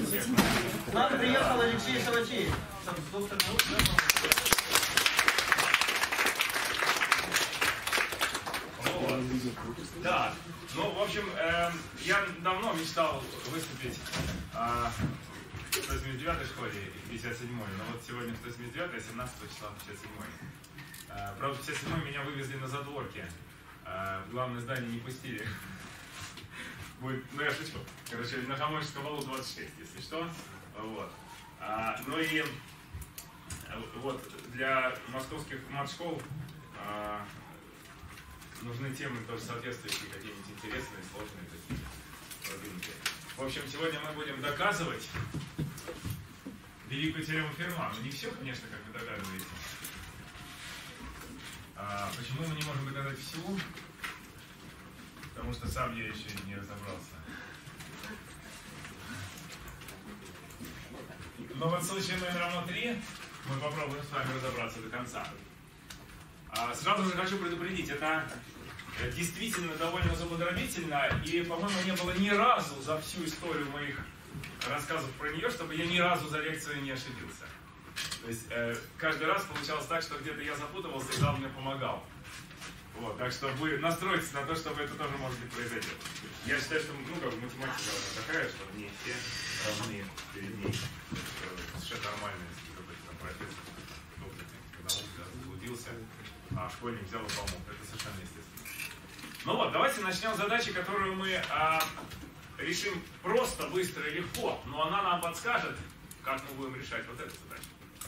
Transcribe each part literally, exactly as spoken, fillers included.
К нам приехал Алексей Саватеев. Доктор наук. Да, ну, в общем, э, я давно мечтал выступить э, в сто семьдесят девятой школе и пятьдесят седьмой, но вот сегодня сто семьдесят девятая, семнадцатого числа пятьдесят седьмой. Э, правда, в пятьдесят седьмой меня вывезли на задворке, э, в главное здание не пустили. Будет, ну я шучу. Короче, на Хамовическом валу двадцать шесть, если что. Вот. А, ну и вот для московских мат-школ а, нужны темы тоже соответствующие, какие-нибудь интересные, сложные, такие продвинутые. В общем, сегодня мы будем доказывать великую теорему Ферма. Ну не все, конечно, как вы догадываетесь. А, почему мы не можем доказать всю? Потому что сам я еще не разобрался. Но вот в случае n равно три мы попробуем с вами разобраться до конца. А сразу же хочу предупредить, это действительно довольно злоупотребительно, и, по-моему, не было ни разу за всю историю моих рассказов про нее, чтобы я ни разу за лекцию не ошибился. То есть э, каждый раз получалось так, что где-то я запутывался, и Зал мне помогал. Вот, так что вы настройтесь на то, чтобы это тоже может быть произойдет. Я считаю, что ну, как математика такая, что не все равны перед ней. Это совершенно нормально, если какой-то там профессор наук заблудился, а школьник взял и помог. Это совершенно естественно. Ну вот, давайте начнем с задачи, которую мы а, решим просто, быстро и легко, но она нам подскажет, как мы будем решать вот эту задачу.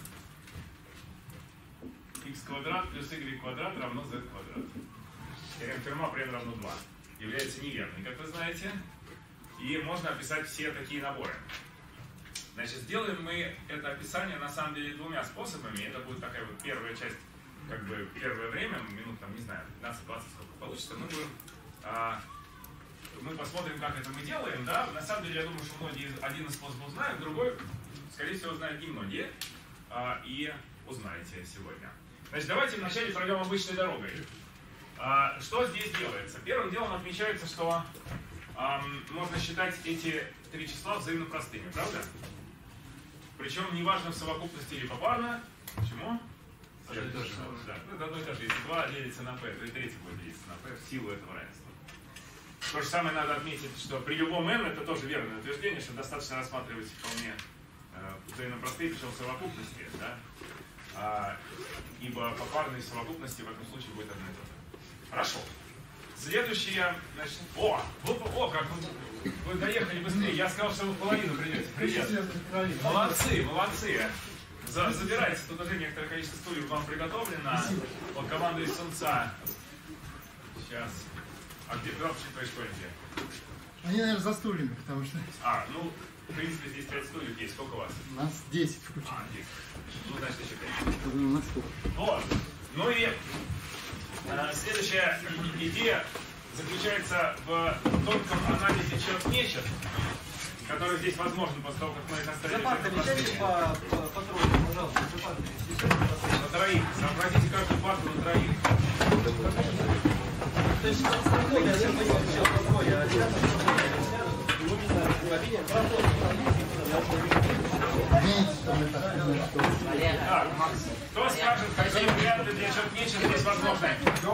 Х квадрат плюс y квадрат равно z квадрат. Теорема Ферма при n равно два является неверной, как вы знаете. И можно описать все такие наборы. Значит, сделаем мы это описание на самом деле двумя способами. Это будет такая вот первая часть, как бы первое время, минут там, не знаю, пятнадцать-двадцать, сколько получится. Мы будем, а, мы посмотрим, как это мы делаем. Да? На самом деле, я думаю, что многие один из способов знают, другой, скорее всего, знают немногие. А, и узнаете сегодня. Значит, давайте вначале пройдем обычной дорогой. А, что здесь делается? Первым делом отмечается, что а, можно считать эти три числа взаимно простыми, правда? Причем неважно в совокупности или попарно. Почему? Да, это одно и то же. Если два делится на p, то и третий будет делиться на p в силу этого равенства. То же самое надо отметить, что при любом n это тоже верное утверждение, что достаточно рассматривать вполне э, взаимно простые, причем в совокупности, да? А, ибо попарные совокупности в этом случае будет одно и то же. Хорошо. Следующее, значит, о, вы, о, как вы, вы доехали быстрее. Я сказал, что вы в половину придете. Привет. Молодцы, молодцы. За, забирайте, тут уже некоторое количество стульев вам приготовлено. Вот команда из Сунца. Сейчас. А где вообще твои школьники? Они, наверное, за стульями, потому что... А, ну, в принципе, здесь пять стульев есть. Сколько у вас? У нас десять включено. А, десять. Ну, значит, еще пять. Ну, сколько? Вот. Ну и э, следующая идея заключается в тонком анализе черт-нечет, который здесь возможен после того, как мы их оставили. Запарка, вещайте по, по, по трое, пожалуйста. Запарка, на троих. Сообразите каждую парту на троих. То есть, спокойно, я сейчас пойду все по трое, а сейчас так, кто скажет, какие варианты для черт-нечет здесь возможны?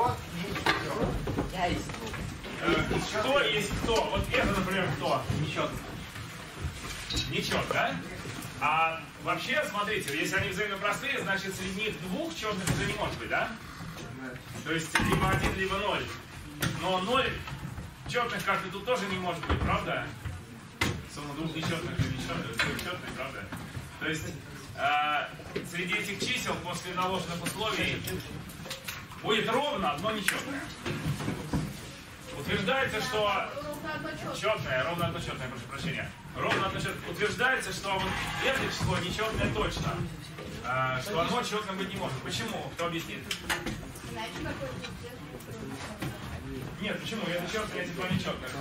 Кто есть кто? Вот это, например, кто? ничего. Ничего, да? А вообще, смотрите, если они взаимно простые, значит, среди них двух черных уже не может быть, да? То есть, либо один, либо ноль. Но ноль четных, как и тут, тоже не может быть, правда? Сумма двух нечетных и нечетных, двухчетных, правда? То есть, э, среди этих чисел после наложенных условий будет ровно одно нечетное. Утверждается, что... Четное, ровно одно четное, прошу прощения. Ровно одно четное. Утверждается, что вот это число нечетное точно. Э, что оно четным быть не может. Почему? Кто объяснит? Нет, почему? Это четное, эти два нечетных.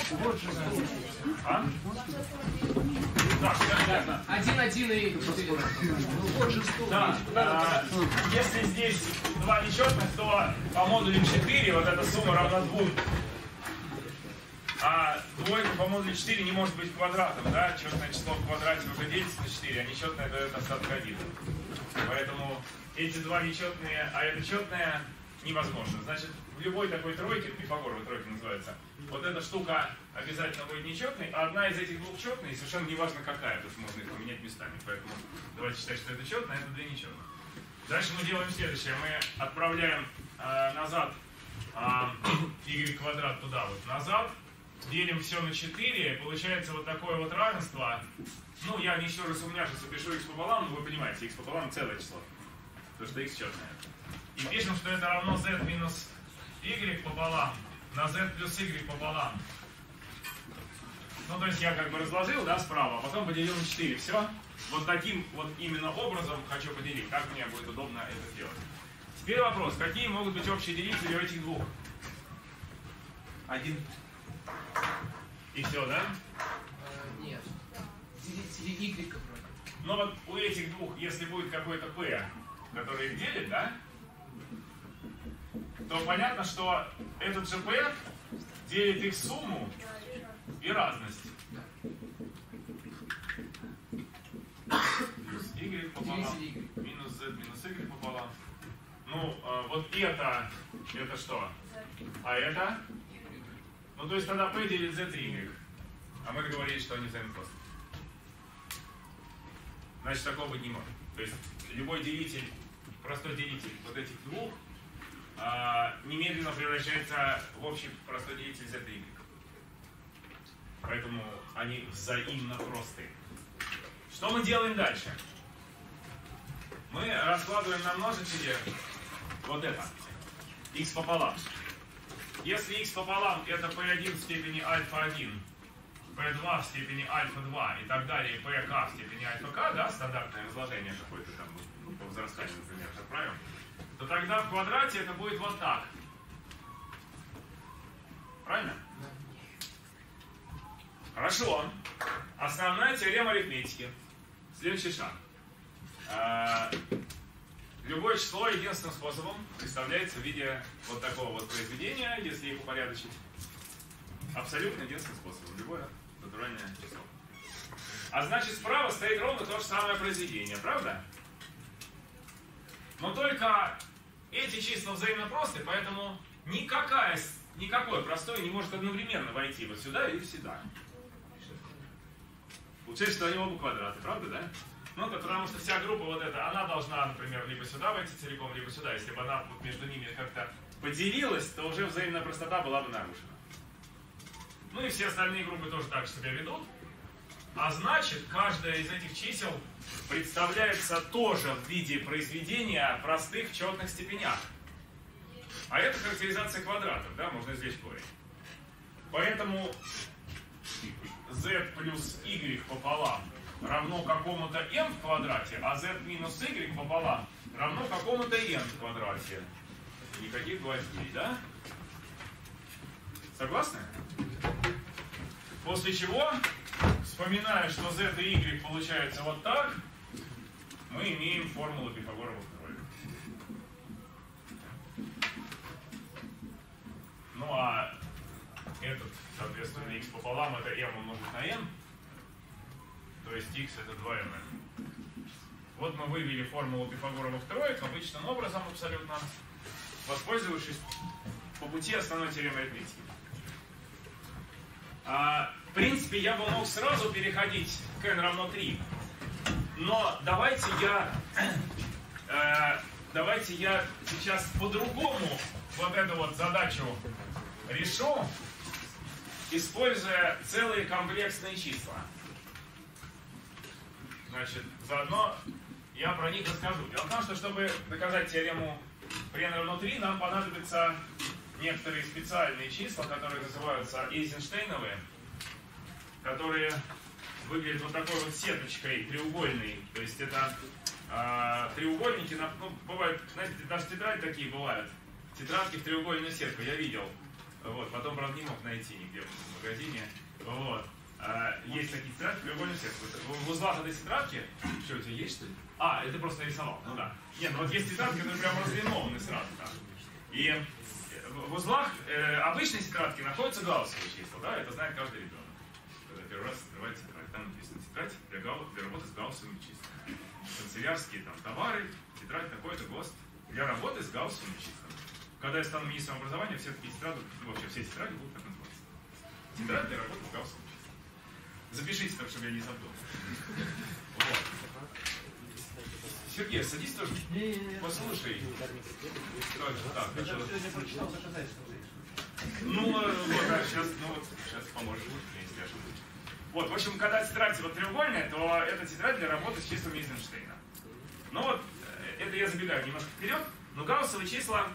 А? Да, все верно. Один, один и четыре. Да, а, если здесь два нечетных, то по модулю четыре вот эта сумма равна двум. А двойка по модулю четыре не может быть квадратом, да? Четное число в квадрате. что делится на четыре, а нечетное дает остаток один. Поэтому эти два нечетные, а это четное, невозможно. Значит, в любой такой тройке, Пифагоровой тройке называется, вот эта штука обязательно будет нечетной, а одна из этих двух четной, совершенно неважно какая, то есть можно их поменять местами. Поэтому давайте считать, что это четное, а это две нечетные. Дальше мы делаем следующее. Мы отправляем э, назад э, y квадрат туда вот назад, делим все на четыре, получается вот такое вот равенство. Ну, я не еще раз умняшиться, пишу x пополам, но вы понимаете, x пополам целое число, потому что x четное. И пишем, что это равно z минус y пополам на z плюс y пополам. Ну, то есть я как бы разложил, да, справа, а потом поделил на четыре. Все. Вот таким вот именно образом хочу поделить. Как мне будет удобно это сделать. Теперь вопрос. Какие могут быть общие делители у этих двух? Один. И все, да? Э, нет. Делители y вроде. Но вот у этих двух, если будет какой-то p, который их делит, да? То понятно, что этот же p делит их сумму и разность. Плюс y пополам, минус z минус y пополам. Ну, э, вот это, это что? А это? Ну, то есть тогда p делит z и y. А мы договорились, что они взаимопростны. Значит, такого быть не может. То есть любой делитель, простой делитель вот этих двух, э, немедленно превращается в общий простой делитель z и y. Поэтому они взаимно простые. Что мы делаем дальше? Мы раскладываем на множители вот это. X пополам. Если x пополам это p один в степени альфа один, p два в степени альфа два и так далее, pk в степени альфа k, да, стандартное разложение какое-то там, ну, по возрастанию, например, отправим, то тогда в квадрате это будет вот так. Правильно? Хорошо. Основная теорема арифметики. Следующий шаг. Любое число единственным способом представляется в виде вот такого вот произведения, если их упорядочить. Абсолютно единственным способом. Любое натуральное число. А значит, справа стоит ровно то же самое произведение, правда? Но только эти числа взаимно просты, поэтому никакая, никакой простой не может одновременно войти вот сюда или сюда. Получается, что они оба квадраты, правда, да? Ну, потому что вся группа вот эта, она должна, например, либо сюда войти целиком, либо сюда. Если бы она вот между ними как-то поделилась, то уже взаимная простота была бы нарушена. Ну и все остальные группы тоже так себя ведут. А значит, каждая из этих чисел представляется тоже в виде произведения простых в четных степенях. А это характеризация квадратов, да, можно извлечь корень. Поэтому z плюс y пополам равно какому-то m в квадрате, а z минус y пополам равно какому-то n в квадрате. Никаких гвоздей, да? Согласны? После чего, вспоминая, что z и y получается вот так, мы имеем формулу Пифагоровых троек. Ну а этот, соответственно, x пополам это m умножить на n, то есть x это два эм эн. Вот мы вывели формулу Пифагоровых троек обычным образом абсолютно, воспользовавшись по пути основной теоремы арифметики. А, в принципе, я бы мог сразу переходить к n равно три, но давайте я, э, давайте я сейчас по-другому вот эту вот задачу решу, используя целые комплексные числа. Значит, заодно я про них расскажу. Дело в том, что чтобы доказать теорему при n равно три, нам понадобятся некоторые специальные числа, которые называются Эйзенштейновые, которые выглядят вот такой вот сеточкой треугольной. То есть это э, треугольники, ну, бывают, знаете, даже тетради такие бывают. Тетрадки в треугольную сетку, я видел. Вот, потом, правда, не мог найти нигде в магазине. Вот. А, есть такие тетрадки, треугольную сетку. В узлах этой тетрадки... Что, у тебя есть, что ли? А, это просто нарисовал. Ну да. Нет, ну вот есть тетрадки, которые прям разлинованы сразу. Да. И в узлах э, обычной тетрадки находятся гауссовые числа, да? Это знает каждый ребенок. Когда первый раз открывает тетрадь, там написано тетрадь для, гау... для работы гаусовыми числами. Канцелярские там товары, тетрадь такой-то, ГОСТ. Для работы с гаусовыми числами. Когда я стану министром образования, все такие тетради, ну, вообще все тетради будут так называться. Тетрадь для работы с гаусовыми числами. Запишите так, чтобы я не забыл. Вот. Сергей, садись тоже. Послушай. Так, Я это... сегодня прочитал доказательства. Ну, вот, а сейчас, ну, вот, сейчас поможешь, если я ошибусь. Вот, в общем, когда тетрадь вот треугольная, то это тетрадь для работы с числами Эйзенштейна. Ну вот, это я забегаю немножко вперед, но гауссовые числа,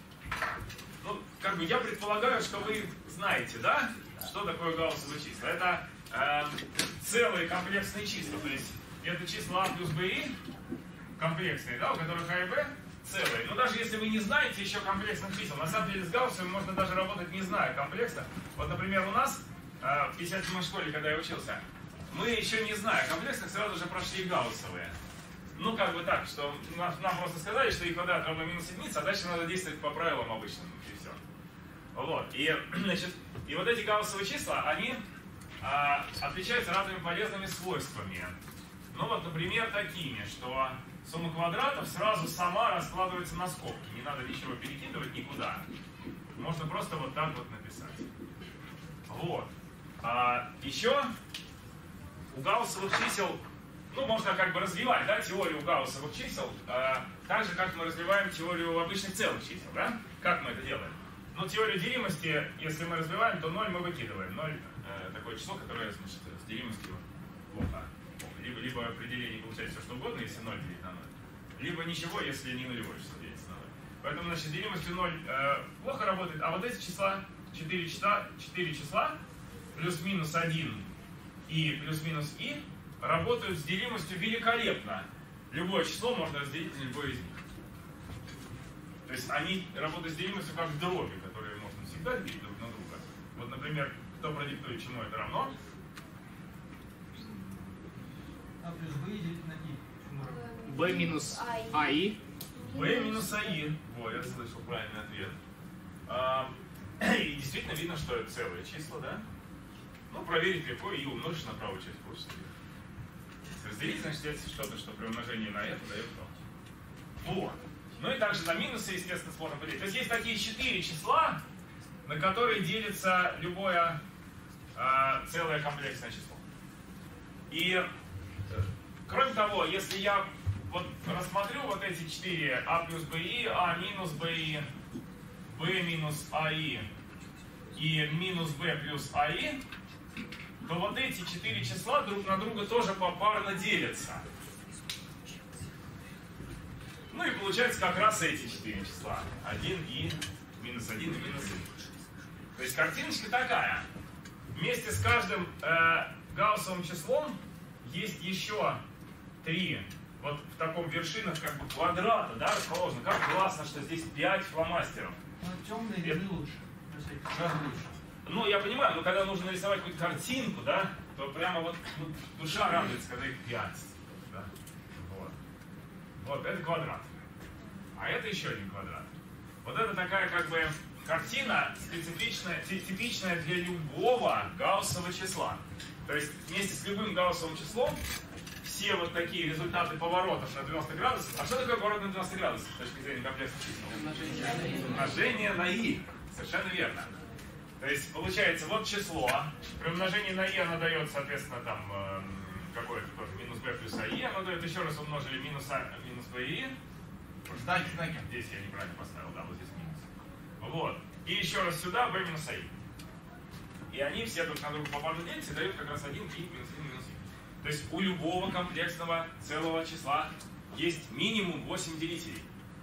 ну, как бы я предполагаю, что вы знаете, да, что такое гауссовые числа. Это э, целые комплексные числа, то есть это числа А плюс БИ, комплексные, да, у которых А и Б целые. Но даже если вы не знаете еще комплексных чисел, на самом деле с гауссовыми можно даже работать не зная комплекса. Вот, например, у нас э, в пятьдесят седьмой школе, когда я учился, мы еще не зная комплексных, сразу же прошли гауссовые. Ну, как бы так, что нам, нам просто сказали, что и квадрат равно минус единица, а дальше надо действовать по правилам обычным, и все. Вот. И, значит, и вот эти гауссовые числа, они а, отличаются разными полезными свойствами. Ну, вот, например, такими, что сумма квадратов сразу сама раскладывается на скобки. Не надо ничего перекидывать никуда. Можно просто вот так вот написать. Вот. А, еще у гауссовых чисел, ну, можно как бы развивать, да, теорию гауссовых чисел, э, так же, как мы развиваем теорию обычных целых чисел, да? Как мы это делаем? Ну, теорию делимости, если мы развиваем, то ноль мы выкидываем. ноль э, такое число, которое, значит, с делимостью плохо. Либо, либо определение получается все что угодно, если ноль делить на ноль. Либо ничего, если не нулевое число делится на ноль. Поэтому, значит, с делимостью ноль э, плохо работает, а вот эти числа, четыре числа, четыре числа, плюс-минус один и плюс-минус и, работают с делимостью великолепно. Любое число можно разделить на любое из них. То есть они работают с делимостью как дроби, которые можно всегда делить друг на друга. Вот, например, кто продиктует, чему это равно? А плюс b делить на i. b минус аи. b минус аи. Во, я слышал правильный ответ. А, и действительно видно, что это целые числа, да? Ну, проверить легко, и умножишь на правую часть получится. Разделить, значит, это что-то, что при умножении на это дает то. Вот. Ну и также на минусы, естественно, сложно поделить. То есть есть такие четыре числа, на которые делится любое э, целое комплексное число. И, э, кроме того, если я вот рассмотрю вот эти четыре а плюс би, а минус би, b минус аи и минус b плюс аи, то вот эти четыре числа друг на друга тоже попарно делятся. Ну и получается как раз эти четыре числа. один и минус один и минус один. То есть картиночка такая. Вместе с каждым э, гауссовым числом есть еще три вот в таком вершинах как бы квадрата, да, расположено. Как классно, что здесь пять фломастеров. Ну, темные ряды лучше. Да. Ну, я понимаю, но когда нужно нарисовать какую-то картинку, да, то прямо вот ну, душа радуется, когда их пять. Да? Вот. Вот, это квадрат. А это еще один квадрат. Вот это такая как бы картина специфичная, типичная для любого гауссового числа. То есть вместе с любым гауссовым числом все вот такие результаты поворотов на девяносто градусов. А что такое поворот на девяносто градусов с точки зрения комплексных чисел? Умножение на и. Совершенно верно. То есть получается вот число, при умножении на и оно дает, соответственно, там э, какое-то тоже минус b плюс аи, оно дает еще раз умножили минус а, минус би. Знаки, знаки. Здесь я неправильно поставил, да, вот здесь минус. Вот. И еще раз сюда b минус аи. И они все друг на друга попарно делятся и дают как раз один и минус один минус один. То есть у любого комплексного целого числа есть минимум восемь делителей.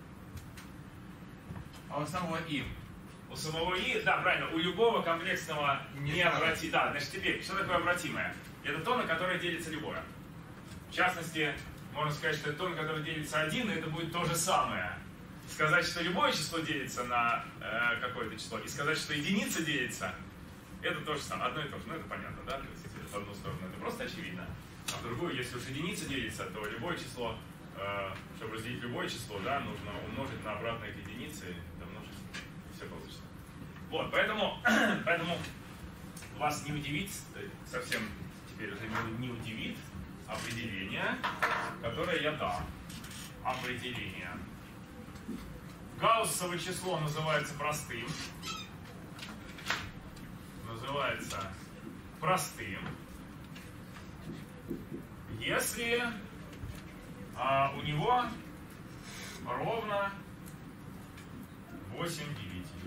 А у самого и? У самого и, да, правильно, у любого комплексного необратимого. Да, значит, теперь, что такое обратимое? Это то, на которое делится любое. В частности, можно сказать, что это то, на которое делится один, и это будет то же самое. Сказать, что любое число делится на э, какое-то число, и сказать, что единица делится, это то же самое, одно и то же. Ну, это понятно, да? То есть, в одну сторону это просто очевидно, а в другую, если уж единица делится, то любое число, э, чтобы разделить любое число, да, нужно умножить на обратное к единице, домножить, все получится. Вот, поэтому, поэтому вас не удивит, совсем теперь уже не, не удивит определение, определение, которое я дам. Определение. Гауссово число называется простым. Называется простым. Если а, у него ровно восемь делителей.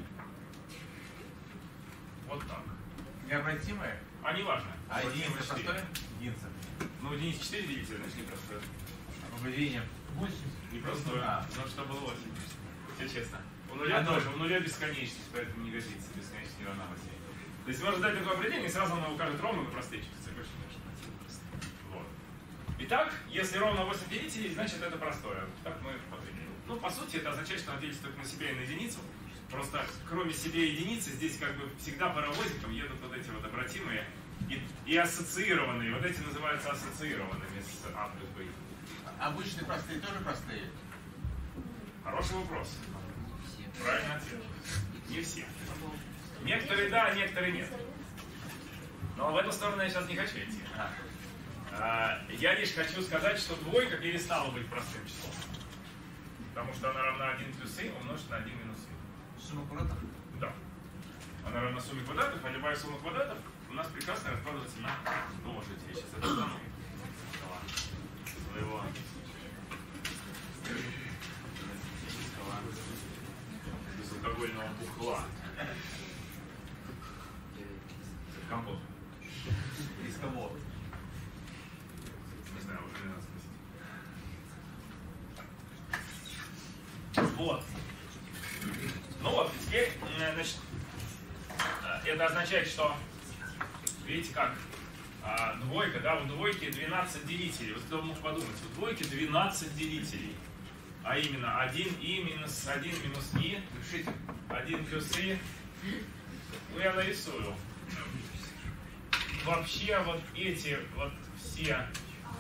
Вот так. Необратимое? А не важно. А единица простое? Единица. Ну, единица четыре делителя, значит не простое. А поведение? Не простое. А. Ну, что было восемь. Все честно. У нуля А тоже. У нуля бесконечность, поэтому не годится. Бесконечность не равна восьми. То есть можно дать такое определение, и сразу оно укажет ровно на простые числа. Больше не нужно. Вот. Итак, если ровно восемь делителей, значит это простое. Так мы определили. Ну, по сути, это означает, что оно делится только на себя и на единицу. Просто кроме себе единицы, здесь как бы всегда паровозиком едут вот эти вот обратимые и, и ассоциированные. Вот эти называются ассоциированными с А плюс Б. Обычные простые тоже простые? Хороший вопрос. Правильный ответ. Не все. Некоторые да, а некоторые нет. Но в эту сторону я сейчас не хочу идти. А, я лишь хочу сказать, что двойка перестала быть простым числом. Потому что она равна один плюс и умножить на один минус и. Сумма квадратов? Да. Она равна сумме квадратов, а любая сумма квадратов у нас прекрасно раскладывается на множители. Я сейчас это достану. Своего безалкогольного бухла. Компот. Из кого? Не знаю, уже не надо спросить. Вот. Ну вот, теперь, значит, это означает, что, видите как, двойка, да, у двойки двенадцать делителей. Вот кто мог подумать, у двойки двенадцать делителей. А именно один и минус один минус и, один плюс и. Ну, я нарисую. Вообще вот эти вот все...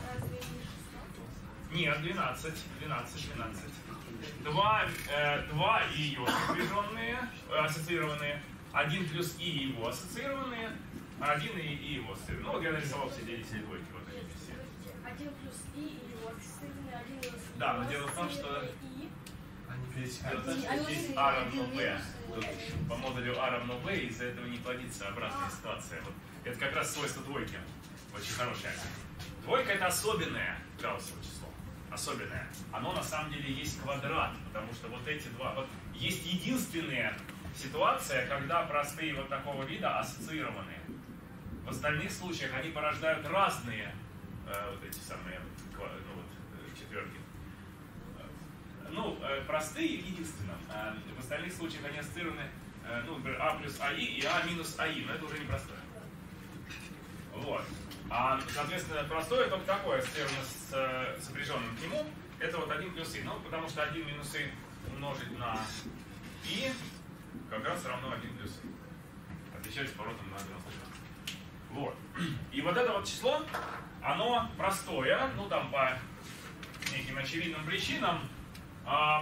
Нет, двенадцать, двенадцать, двенадцать. Два, э, два и ее сопряженные, э, ассоциированные. Один плюс и его ассоциированные. Один и, и его ассоциированные. Ну, вот я нарисовал все делители двойки. Вот они все. Один плюс и и его ассоциированные, один плюс и. Да, но дело в том, что... Дело в том, что Они здесь один А равно минус Б. и Тут по модулю А равно Б, из-за этого не плодится обратная ситуация. Вот. Это как раз свойство двойки. Очень хорошее. Двойка — это особенное гауссово число. Особенное. Оно на самом деле есть квадрат, потому что вот эти два... Вот есть единственная ситуация, когда простые вот такого вида ассоциированные. В остальных случаях они порождают разные э, вот эти самые ну, вот, четверки. Ну, простые единственно. В остальных случаях они ассоциированы, ну, например, А плюс АИ и А минус АИ, но это уже не простое. Вот. А, соответственно, простое только такое, ассоциировано с сопряженным к нему, это вот один плюс И. Ну, потому что один минус И умножить на И как раз равно один плюс И. Отвечает с поворотом на девяносто градусов. Вот. И вот это вот число, оно простое, ну, там по неким очевидным причинам. А,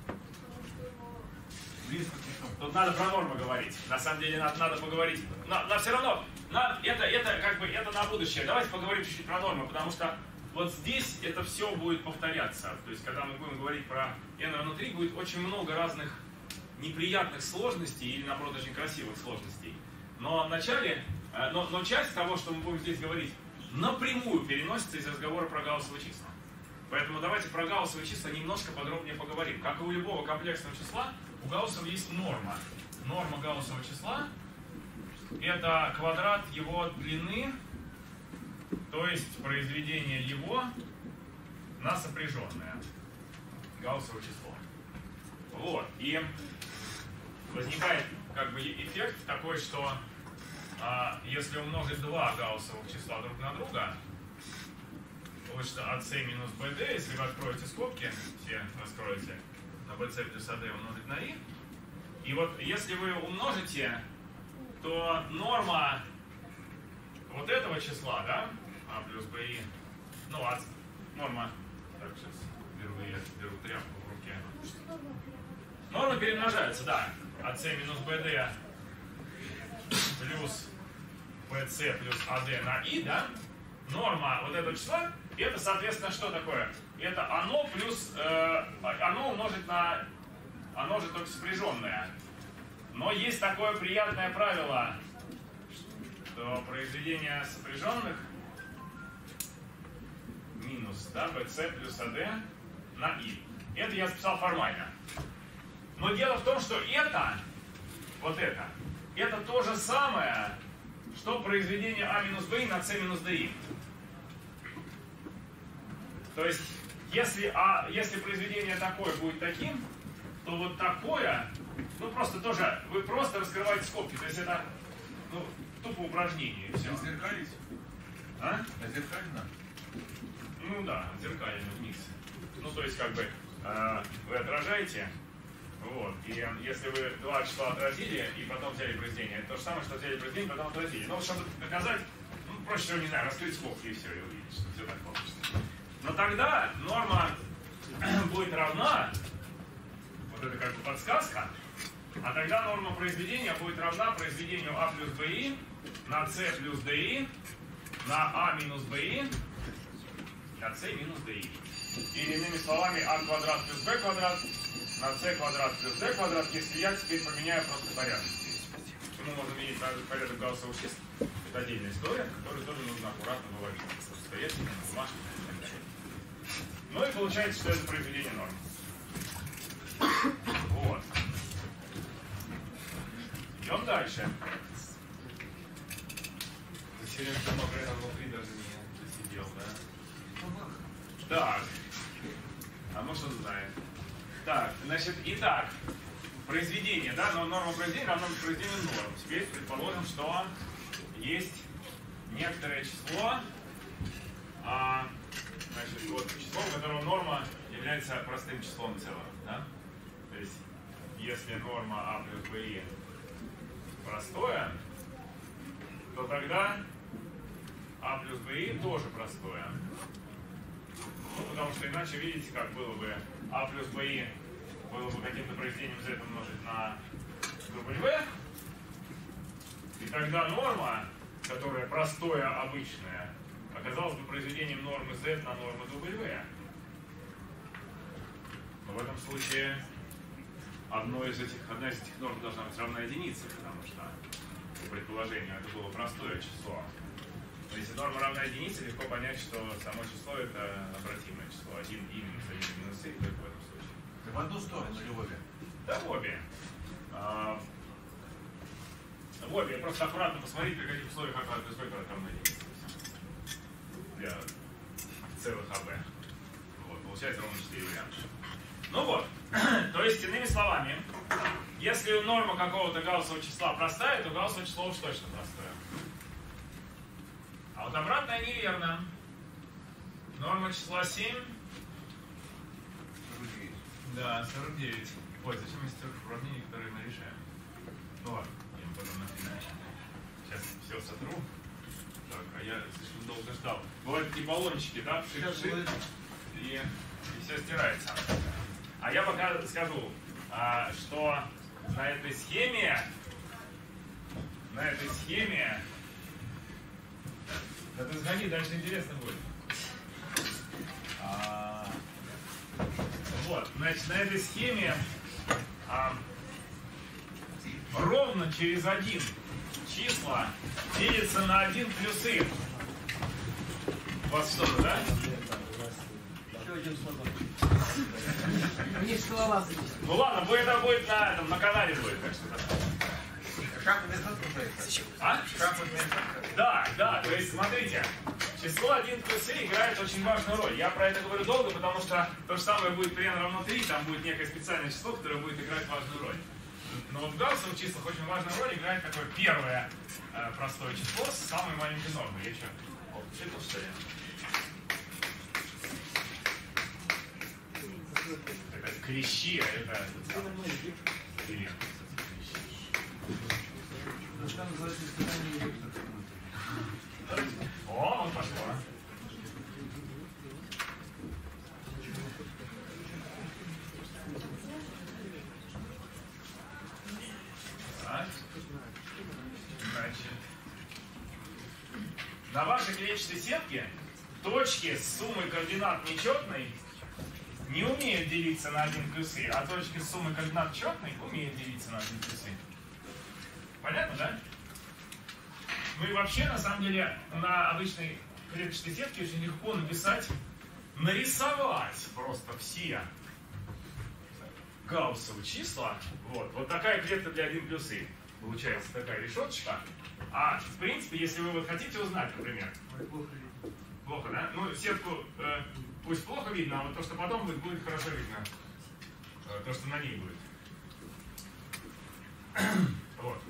тут надо про норму говорить. На самом деле надо, надо поговорить. Но, но все равно, на, это, это как бы это на будущее. Давайте поговорим чуть-чуть про норму, потому что вот здесь это все будет повторяться. То есть, когда мы будем говорить про n равно три, будет очень много разных неприятных сложностей или, наоборот, очень красивых сложностей. Но вначале, но, но часть того, что мы будем здесь говорить, напрямую переносится из разговора про гауссовые числа. Поэтому давайте про гауссовые числа немножко подробнее поговорим. Как и у любого комплексного числа, у гауссов есть норма. Норма гауссового числа — это квадрат его длины, то есть произведение его на сопряженное гауссово число. Вот. И возникает как бы эффект такой, что а, если умножить два гауссовых числа друг на друга, получится АС минус БД, если вы откроете скобки, все раскроете, на BC плюс АД умножить на И. И вот если вы умножите, то норма вот этого числа, да, А плюс БИ, ну, а норма, так, сейчас впервые беру тряпку в руке. Нормы перемножаются, да. АС минус БД плюс БС плюс АД на И, да. Норма вот этого числа — Это, соответственно, что такое? Это оно плюс, э, оно умножить на, оно же только сопряженное. Но есть такое приятное правило, что произведение сопряженных минус, да, bc плюс ad на i. Это я записал формально. Но дело в том, что это, вот это, это то же самое, что произведение a минус bi на c минус di. То есть, если, а, если произведение такое будет таким, то вот такое, ну просто тоже, вы просто раскрываете скобки. То есть это, ну, тупо упражнение и все. Зеркалить? А? Зеркально? Ну да, зеркально вниз. Ну то есть как бы э, вы отражаете, вот, и если вы два числа отразили и потом взяли произведение, это то же самое, что взяли произведение, потом отразили. Но чтобы доказать, ну проще всего, не знаю, раскрыть скобки и все, и увидеть, что все так получится. Но тогда норма будет равна, вот это как бы подсказка, а тогда норма произведения будет равна произведению a плюс bi на c плюс di на a минус bi на c минус di. Или иными словами a квадрат плюс b квадрат на c квадрат плюс d квадрат, если я теперь поменяю просто порядок здесь. Мы можем менять порядок гаусовых чисел. Это отдельная история, которую тоже нужно аккуратно выводить. Самостоятельно, бумажно и так далее. Ну и получается, что это произведение норм. Вот. Идем дальше. Ты все время много это внутри даже не сидел, да? Так. А может он знает. Так, значит, итак. Произведение, да? Но норма произведения равна произведению норм. Теперь предположим, что есть некоторое число, а, значит, вот число, у которого норма является простым числом целым, да? То есть, если норма a плюс bi простое, то тогда a плюс bi тоже простое. Ну, потому что иначе, видите, как было бы a плюс bi было бы каким-то произведением z умножить на w, и тогда норма, которая простое, обычная, оказалась бы произведением нормы z на норму w. Но в этом случае одно из этих, одна из этих норм должна быть равна единице, потому что по предположению это было простое число. Но если норма равна единице, легко понять, что само число это обратимое число. один и минус один минус и только в этом случае. В одну сторону или в обе? Да, в обе. А, в обе. Просто аккуратно посмотреть, при каких условиях а плюс b равна единице. Для целых АБ. Вот, получается ровно четыре варианта. Ну вот, то есть, иными словами, если норма какого-то гауссового числа простая, то гауссово число уж точно простое. А вот обратное неверно. Норма числа семь. сорок девять. Да, сорок девять. Ой, зачем мы столько уравнений, которые мы решаем? Ну ладно, я потом напоминаю. Сейчас все сотру. Так, а я слишком долго ждал. Бывают такие баллончики, да, пшик-пшик, и, и все стирается. А я пока скажу, а, что на этой схеме, на этой схеме, да ты сгони, дальше интересно будет. А, вот, значит, на этой схеме а, ровно через один числа делится на один плюс и. У вас что-то, да? Еще один слоган. У них слова. Ну ладно, будет, это будет на, этом, на канале будет, так что да. Шахматный метод получается? А? Шахматный метод. Да, да, то есть смотрите, число один плюс и играет очень важную роль. Я про это говорю долго, потому что то же самое будет при n равно три, там будет некое специальное число, которое будет играть важную роль. Но вот в гауссовых числах очень важную роль играет такое первое э, простое число с самой маленькой нормой. Я что, шипал, что ли? Это клещи, а это... это или... О, вот пошло. Так. Значит, на вашей клетчатой сетке точки с суммой координат нечетной не умеют делиться на один плюс и, а точки с суммой координат четной умеют делиться на один плюс и. Понятно, да? Ну и вообще, на самом деле, на обычной клеточной сетке очень легко написать, нарисовать просто все гауссовые числа. Вот, вот такая клетка для один плюс и. Получается такая решеточка. А в принципе, если вы вот хотите узнать, например, плохо, да? Ну, сетку э, пусть плохо видно, а вот то, что потом будет, будет хорошо видно. Э, то, что на ней будет. Вот.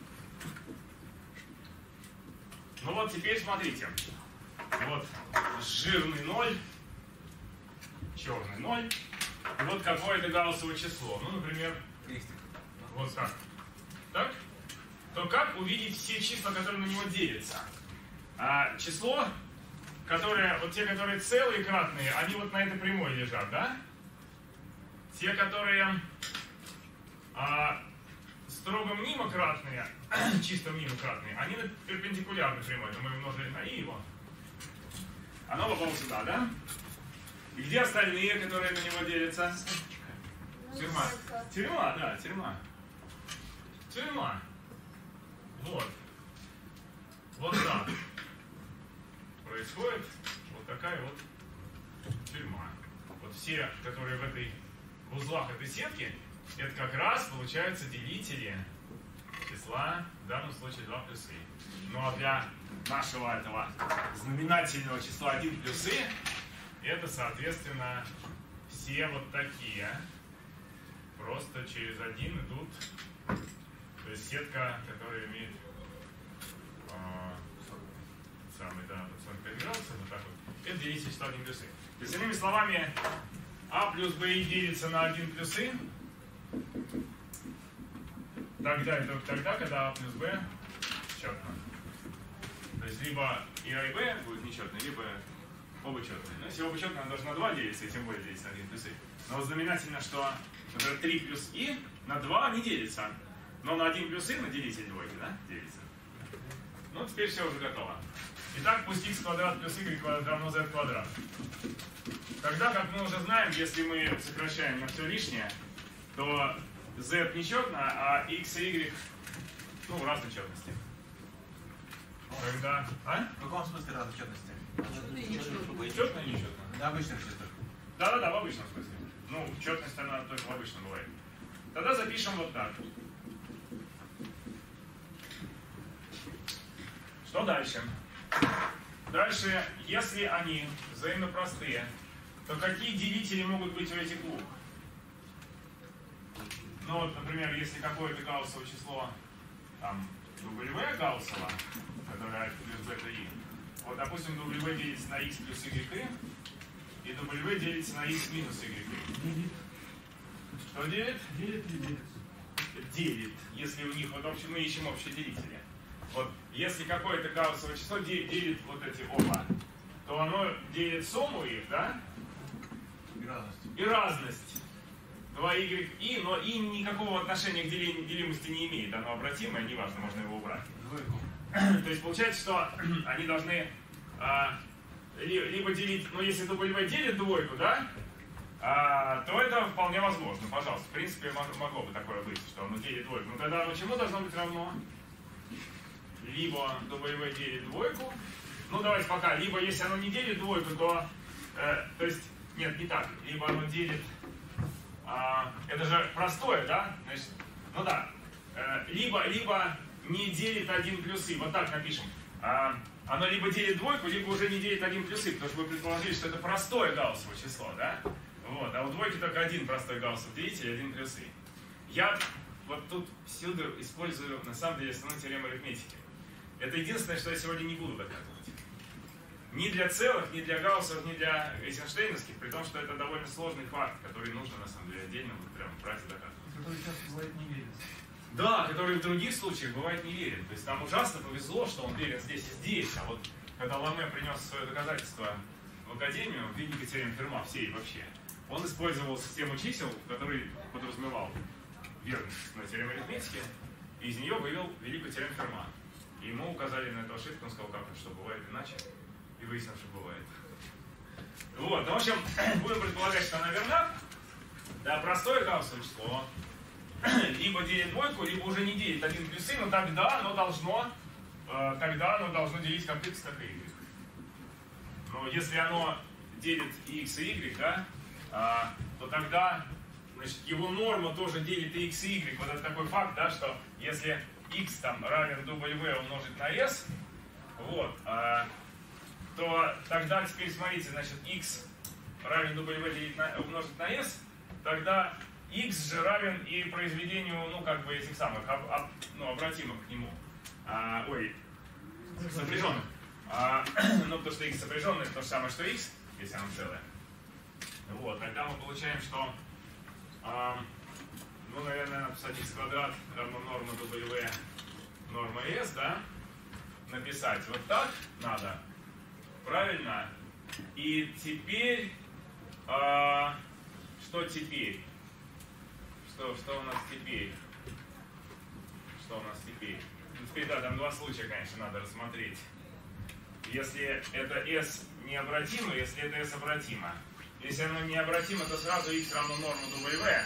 Ну вот теперь смотрите. Вот жирный ноль, черный ноль. И вот какое-то гауссово число. Ну, например, вот так. Так? То как увидеть все числа, которые на него делятся? А, число, которое, вот те, которые целые, кратные, они вот на этой прямой лежат, да? Те, которые а, строго мнимократные, чисто мнимократные, они на перпендикулярной прямой. То мы умножили на и его. Оно попало сюда, да? И где остальные, которые на него делятся? Тюрьма. Тюрьма, да, тюрьма. Тюрьма. Вот. Вот так. Происходит вот такая вот тюрьма. Вот все, которые в этой в узлах этой сетки, это как раз получаются делители числа, в данном случае два плюс и. Ну а для нашего этого знаменательного числа один плюс и, это, соответственно, все вот такие. Просто через один идут. То есть сетка, которая имеет э, самый, да, сорок пять градусов, вот так вот, это делитель числа один плюс и. То есть, иными словами, а плюс b делится на один плюс и тогда и только тогда, когда а плюс b четно. То есть либо и а и b будет нечетно, либо оба четные. Но если оба четные, оно даже на два делится, и тем более делится на один плюс и. Но вот знаменательно, что, например, три плюс и на два не делится. Но на один плюс и на делитель двойки, да, делится. Ну, теперь все уже готово. Итак, пусть x квадрат плюс y квадрат равно z квадрат. Тогда, как мы уже знаем, если мы сокращаем на все лишнее, то z нечетно, а x и y, ну, разной четности. Когда... А? В каком смысле разной четности? Четно и нечетно. На обычных числах. Да-да-да, в обычном смысле. Ну, четность она только в обычном бывает. Тогда запишем вот так. Что дальше? Дальше, если они взаимно простые, то какие делители могут быть у этих двух? Ну вот, например, если какое-то гауссово число, там, W гауссово, которое плюс бета и, вот, допустим, W делится на x плюс y, и W делится на x минус y. Что делит? Делит или делит? Делит, если у них, вот вообще мы ищем общие делители. Вот, если какое-то гауссово число делит вот эти оба, то оно делит сумму их, да? И разность. И разность. два y и, но и никакого отношения к дели, делимости не имеет. Оно обратимое, неважно, можно его убрать. Двойку. То есть получается, что они должны а, либо делить, ну если W делит двойку, да, а, то это вполне возможно. Пожалуйста, в принципе, могло бы такое быть, что оно делит двойку. Но тогда оно чему должно быть равно? Либо W делит двойку, ну давайте пока, либо если оно не делит двойку, то, э, то есть, нет, не так, либо оно делит, а, это же простое, да, значит, ну да, э, либо, либо не делит один плюс и, вот так напишем, а, оно либо делит двойку, либо уже не делит один плюс и, потому что вы предположили, что это простое гауссово число, да, вот, а у двойки только один простой гауссов делитель, один плюс и. Я вот тут всюду использую, на самом деле, основную теорему арифметики. Это единственное, что я сегодня не буду доказывать. Ни для целых, ни для гауссов, ни для эйзенштейновских, при том, что это довольно сложный факт, который нужно, на самом деле, отдельно вот прям брать и доказывать. Который часто бывает не верит. Да, который в других случаях бывает не верен. То есть нам ужасно повезло, что он верен здесь и здесь. А вот когда Ламе принес свое доказательство в академию, в виде теорем Ферма всей вообще, он использовал систему чисел, который подразумевал верность на теореме арифметики, и из нее вывел великую теорему Ферма. И ему указали на эту ошибку, он сказал, как это, что бывает иначе, и выяснил, что бывает. Вот, ну, в общем, будем предполагать, что она верна. Да, простое гаусsoво число либо делит двойку, либо уже не делит один плюс и, но тогда оно должно, э, тогда оно должно делить как x, так и y. Но если оно делит и x, и y, да, э, то тогда, значит, его норма тоже делит и x, и y. Вот это такой факт, да, что если x там равен w умножить на s, вот, э, то тогда теперь смотрите, значит, x равен w делить на, умножить на s, тогда x же равен и произведению, ну, как бы, этих самых, об, об, ну, обратимых к нему. А, ой, сопряженных. А, ну, потому что x сопряженный, это то же самое, что x, если оно целое. Вот, тогда мы получаем, что, а, ну, наверное, надо написать x квадрат равно норма w, норма s, да? Написать вот так надо. Правильно? И теперь, а, что теперь? Что, что у нас теперь? Что у нас теперь? Ну, теперь, да, там два случая, конечно, надо рассмотреть. Если это s необратимо, если это s обратимо. Если оно необратимо, то сразу x равно норму w.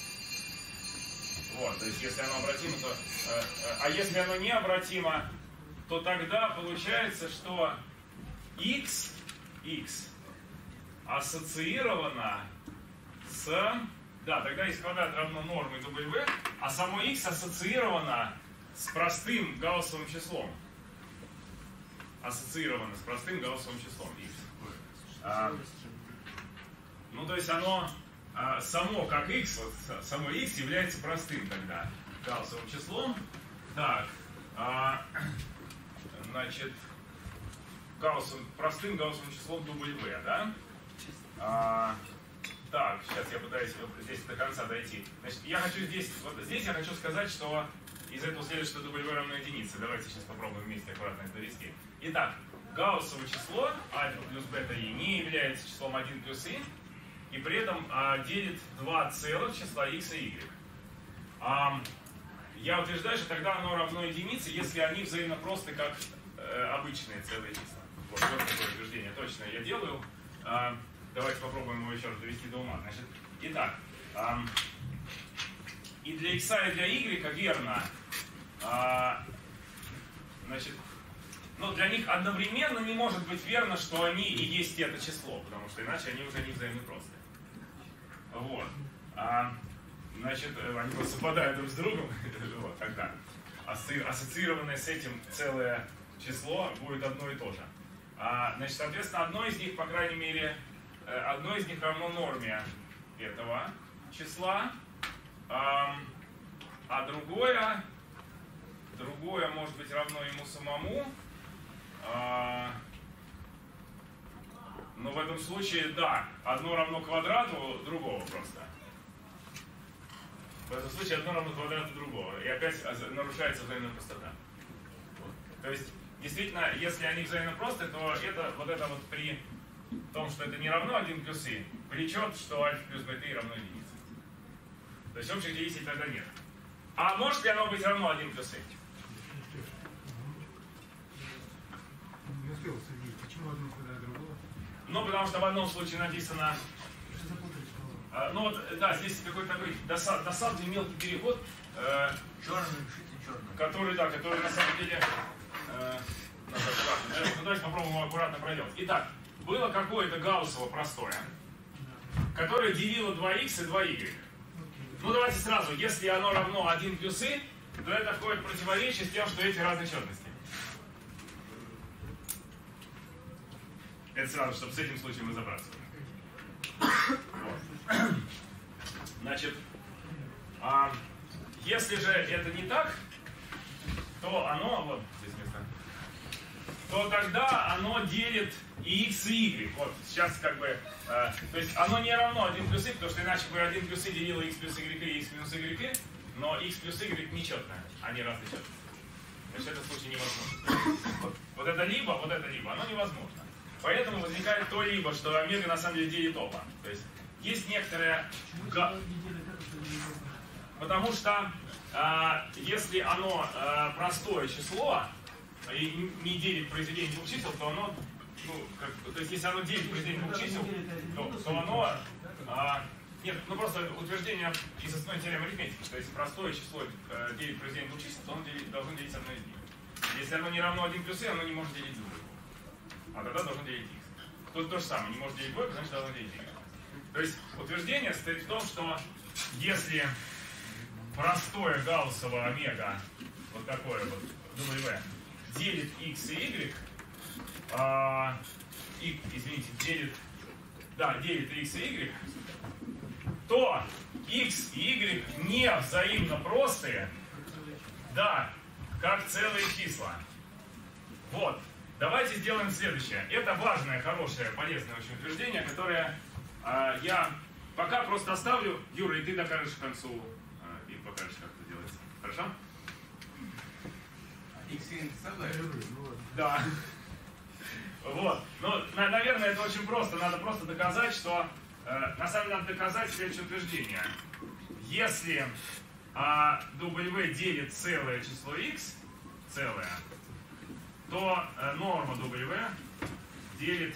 Вот, то есть если оно обратимо, то... Э, э, а если оно необратимо, то тогда получается, что x, x ассоциировано с... Да, тогда x квадрат равно норме w, а само x ассоциировано с простым гауссовым числом. Ассоциировано с простым гауссовым числом x. А, ну, то есть оно а, само как x, вот, само x является простым тогда гауссовым числом. Так, а, значит, гауссовым, простым гауссовым числом w, да? А, Так, сейчас я пытаюсь вот здесь до конца дойти. Значит, я хочу здесь, вот здесь я хочу сказать, что из этого следует, что w равно единице. Давайте сейчас попробуем вместе аккуратно это довести. Итак, гауссово число альфа плюс бета и не является числом один плюс и, и при этом а, делит два целых числа x и y. А, я утверждаю, что тогда оно равно единице, если они взаимно просты, как э, обычные целые числа. Вот, вот такое утверждение точно я делаю. А, Давайте попробуем его еще раз довести до ума. Значит, итак, эм, и для x, и для y верно, э, значит, но для них одновременно не может быть верно, что они и есть это число, потому что иначе они уже не взаимно просты. Вот. А, значит, они просто совпадают друг с другом, вот, тогда ассоциированное с этим целое число будет одно и то же. А, значит, соответственно, одно из них, по крайней мере, одно из них равно норме этого числа, а другое, другое может быть равно ему самому. Но в этом случае, да, одно равно квадрату другого просто. В этом случае одно равно квадрату другого. И опять нарушается взаимная простота. То есть, действительно, если они взаимно просты, то это вот это вот при том, что это не равно один плюс и, влечет, что альфа плюс бета и равно единице. То есть общих делителей тогда нет. А может ли оно быть равно один плюс и? Не успел судить. Почему одно квадрат другого? Ну, потому что в одном случае написано... Что запутались? А, ну вот, да, здесь какой-то такой досад, досадный мелкий переход, э, Черный, пишите черный. который, да, который на самом деле... Э, надо аккуратно, да? Ну, давайте попробуем его аккуратно проделать. Итак, было какое-то гауссово простое, которое делило два икс и два y. Ну давайте сразу, если оно равно один плюс и, то это входит в противоречие с тем, что эти разные четности. Это сразу, чтобы с этим случаем разобраться. Вот. Значит, а, если же это не так, то оно, вот здесь место, то тогда оно делит и x, и y. Вот сейчас как бы, э, то есть оно не равно один плюс y, потому что иначе бы один плюс y делило x плюс y и x минус y, но x плюс y нечетное, они разные четности. Значит, в этом случае невозможно. Вот, вот это либо, вот это либо, оно невозможно. Поэтому возникает то либо, что омега на самом деле делит оба. То есть есть некоторая... Потому что э, если оно э, простое число и не делит произведение двух чисел, то оно ну, как, то есть если оно делит произведение двух чисел, то, то оно, а, нет, ну просто утверждение из основной теоремы арифметики, что если простое число э, делит произведение двух чисел, то оно делит, должно делить одно из них. Если оно не равно один плюс и, оно не может делить двойку. А тогда должно делить x. Тут то же самое, не может делить двойку, значит должно делить x. То есть утверждение стоит в том, что если простое гауссово омега, вот такое вот, W, делит x и y, а, и, извините, делит, да, делит x и y, то x и y не взаимно простые, да, как целые числа. Вот. Давайте сделаем следующее. Это важное, хорошее, полезное очень утверждение, которое э, я пока просто оставлю. Юра, и ты докажешь к концу э, и покажешь, как это делается. Хорошо? X целое? Да. Вот. Ну, на, наверное, это очень просто. Надо просто доказать, что э, на самом деле надо доказать следующее утверждение. Если э, W делит целое число x, целое, то э, норма W делит,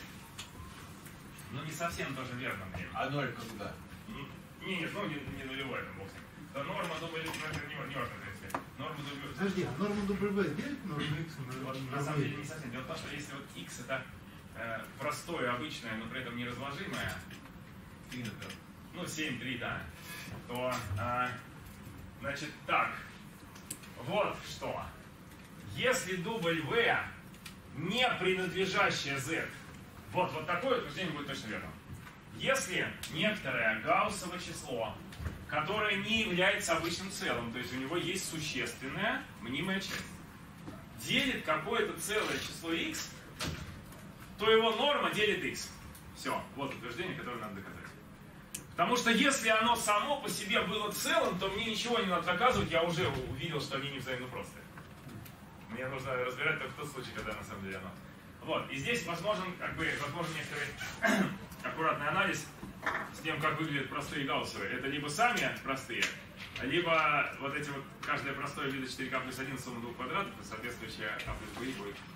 ну не совсем тоже верно, блин. А ноль куда? Не, нет, ну не, не нулевой, это бог с ним. То норма W, например, не, не важно, в принципе. Норма W... Подожди, а норма W делит норму x на Вот, на самом деле не совсем. Дело в том, что если вот x это э, простое, обычное, но при этом неразложимое, три, например. ну семь, три, да, то, э, значит, так, вот что. Если W не принадлежащее Z, вот, вот такое утверждение будет точно верно. Если некоторое гауссово число, которое не является обычным целым, то есть у него есть существенная мнимая часть, делит какое-то целое число x, то его норма делит x. Все, вот утверждение, которое надо доказать. Потому что если оно само по себе было целым, то мне ничего не надо доказывать, я уже увидел, что они не взаимно простые. Мне нужно разбирать только тот случай, когда на самом деле оно. Вот, и здесь возможен, как бы, возможен некоторый аккуратный анализ с тем, как выглядят простые гауссовые. Это либо сами простые, либо вот эти вот, каждое простое вида четыре ка плюс один сумма двух квадратов, и соответствующее а плюс b будет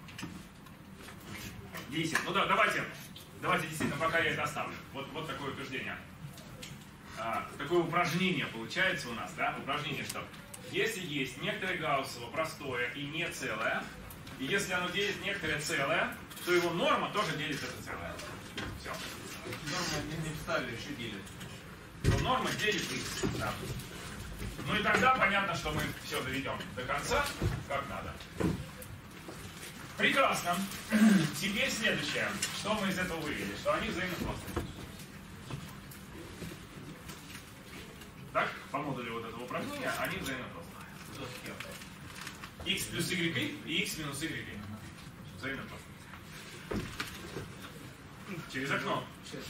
десять. Ну да, давайте, давайте действительно, пока я это оставлю. Вот, вот такое утверждение. А, такое упражнение получается у нас, да? Упражнение, что если есть некоторое гауссово простое и не целое, и если оно делит некоторое целое, то его норма тоже делит это целое. Все. Норма не, не вставили, еще делит. То норма делит x. Да. Ну и тогда понятно, что мы все доведем до конца, как надо. Прекрасно. Теперь следующее. Что мы из этого вывели? Что они взаимно простые. Так, по модулю вот этого упражнения, они взаимно простые. X плюс y и x минус y. Взаимно простые. Через окно.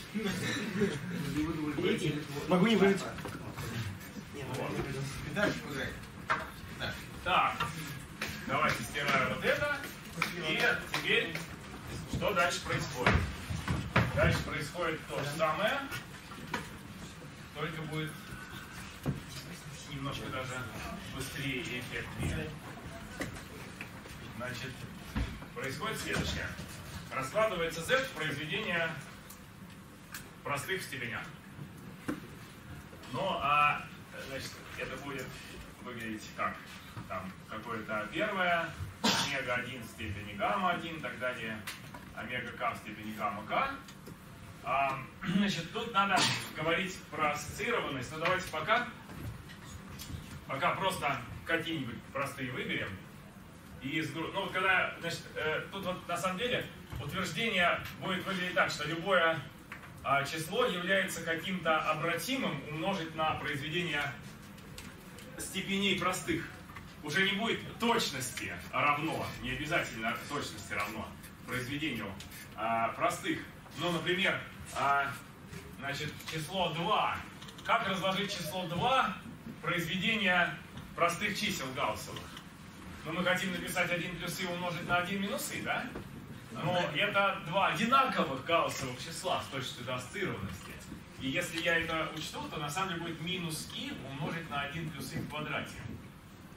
Могу не вылить. Вот. И дальше куда? Дальше. Так, давайте стираем вот это. И теперь, что дальше происходит? Дальше происходит то же самое, только будет немножко даже быстрее и эффектнее. Значит, происходит следующее. Раскладывается Z в произведение простых в степенях. Ну, а, значит, это будет выглядеть как там какое-то первое, омега один в степени гамма один и так далее, омега k в степени гамма k. А, значит, тут надо говорить про ассоциированность, но давайте пока, пока просто какие-нибудь простые выберем. И, ну, вот когда, значит, э, тут вот на самом деле утверждение будет выглядеть так, что любое а, число является каким-то обратимым умножить на произведение степеней простых. Уже не будет точности равно, не обязательно точности равно произведению а, простых. Ну, например, а, значит, число два. Как разложить число два произведение простых чисел гауссовых? Ну, мы хотим написать один плюс и умножить на один минус и, да? Но это два одинаковых гауссовых числа с точностью до ассоциированности. И если я это учту, то на самом деле будет минус и умножить на один плюс и в квадрате.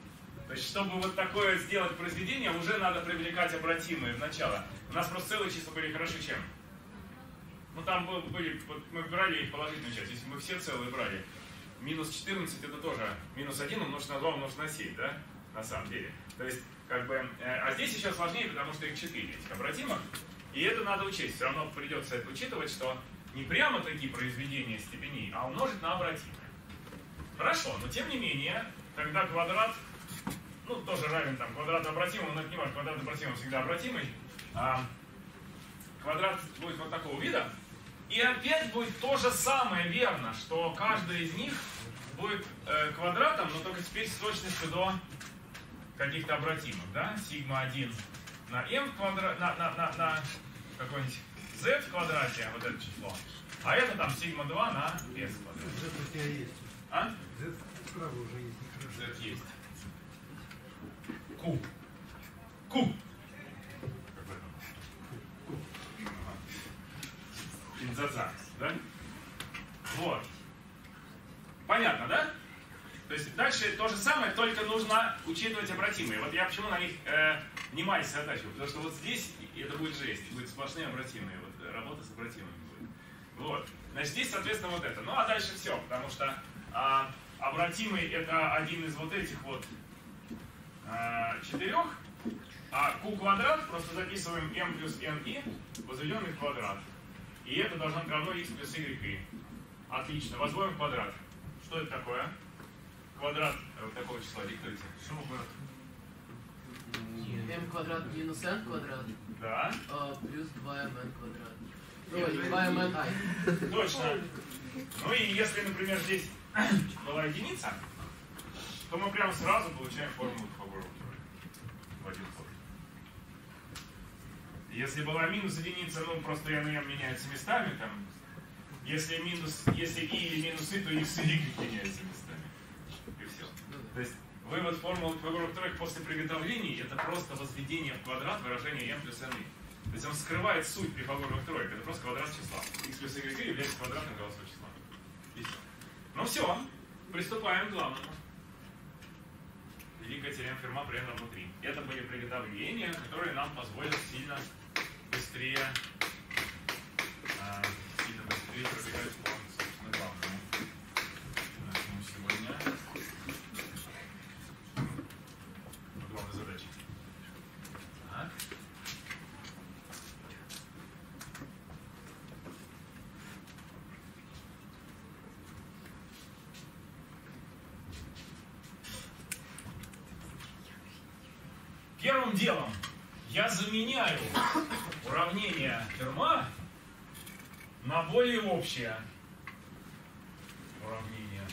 То есть, чтобы вот такое сделать произведение, уже надо привлекать обратимые в начало. У нас просто целые числа были хороши чем? Ну там были, вот мы брали их положительную часть, если мы все целые брали. Минус четырнадцать это тоже минус один умножить на два умножить на семь, да? На самом деле. То есть, как бы, э, а здесь еще сложнее, потому что их четыре этих обратимых. И это надо учесть. Все равно придется это учитывать, что не прямо такие произведения степеней, а умножить на обратимые. Хорошо, но тем не менее, когда квадрат, ну, тоже равен там квадрат обратимому, но это не важно, квадрат обратимому всегда обратимый, а квадрат будет вот такого вида, и опять будет то же самое верно, что каждый из них будет э, квадратом, но только теперь с точностью до каких-то обратимых, да, сигма один на m в квадрате, на, на, на, на какой-нибудь z в квадрате, вот это число, а это там сигма два на s в квадрате. Z у тебя есть. А? Z справа уже есть. Нехорошо. Z есть. Q. Q. Инзаца, да? Вот. Понятно, да? То есть дальше то же самое, только нужно учитывать обратимые. Вот я почему на них э, внимание сосредотачиваю, потому что вот здесь это будет жесть, будет сплошные обратимые, вот работа с обратимыми будет. Вот. Значит, здесь, соответственно, вот это. Ну, а дальше все, потому что э, обратимый это один из вот этих вот э, четырех, а q квадрат просто записываем m плюс ni, возведенный в квадрат. И это должно быть равно x плюс y. Отлично. Возводим в квадрат. Что это такое? Квадрат вот такого числа диктуйте. Что квадрат? m квадрат минус n квадрат Да. а, плюс два эм эн квадрат. Ой, два эм эн i. Точно. Ну и если, например, здесь была единица, то мы прямо сразу получаем формулу Пифагорова в один ход. Если была минус единица, ну просто n и m меняются местами, там. Если минус, если и или минус и, то x и y меняются местами. И все. То есть вывод формулы Пифагорова троек после приготовления это просто возведение в квадрат выражения m плюс ni. То есть он скрывает суть Пифагоровых троек. Это просто квадрат числа. X плюс y является квадратом голосового числа. И все. Ну все, приступаем к главному. Великая теорема Ферма при n равно три. Это были приготовления, которые нам позволят сильно быстрее, а, сильно быстрее пробегать по, собственно, главному нашему сегодня. Главной задаче. Так. Первым делом я заменяю уравнение Ферма на более общее уравнение.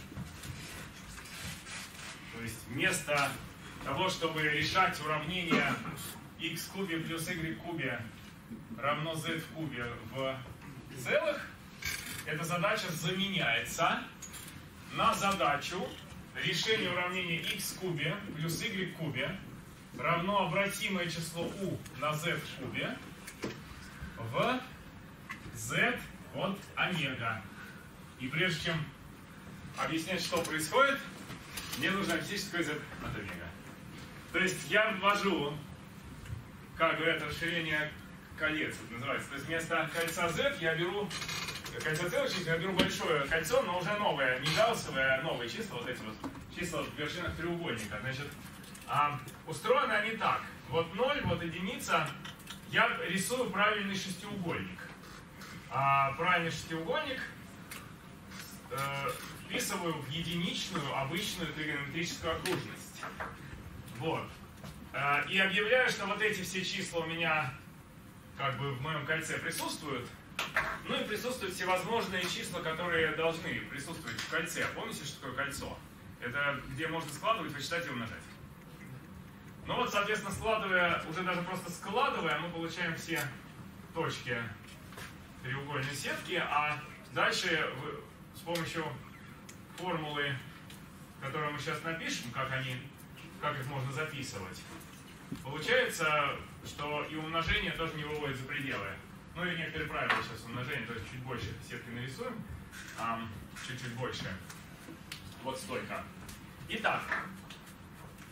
То есть вместо того, чтобы решать уравнение x в кубе плюс y в кубе равно z в кубе в целых, эта задача заменяется на задачу решения уравнения x в кубе плюс y в кубе равно обратимое число u на z в кубе в z от омега. И прежде чем объяснять, что происходит, мне нужно объяснить, что такое z от омега. То есть я ввожу, как говорят, расширение колец, это называется. То есть вместо кольца z я беру, кольца целых чисел, я беру большое кольцо, но уже новое, не гауссовое, а новые числа, вот эти вот числа в вершинах треугольника. Значит, а, устроены они так. Вот ноль, вот единица. Я рисую правильный шестиугольник. А правильный шестиугольник э, вписываю в единичную обычную тригонометрическую окружность. Вот. Э, и объявляю, что вот эти все числа у меня как бы в моем кольце присутствуют. Ну и присутствуют всевозможные числа, которые должны присутствовать в кольце. Помните, что такое кольцо? Это где можно складывать, вычитать и умножать. Ну вот, соответственно, складывая, уже даже просто складывая, мы получаем все точки треугольной сетки, а дальше с помощью формулы, которую мы сейчас напишем, как они, как их можно записывать, получается, что и умножение тоже не выводит за пределы. Ну и некоторые правила сейчас умножения, то есть чуть больше сетки нарисуем, чуть-чуть больше. Вот столько. Итак,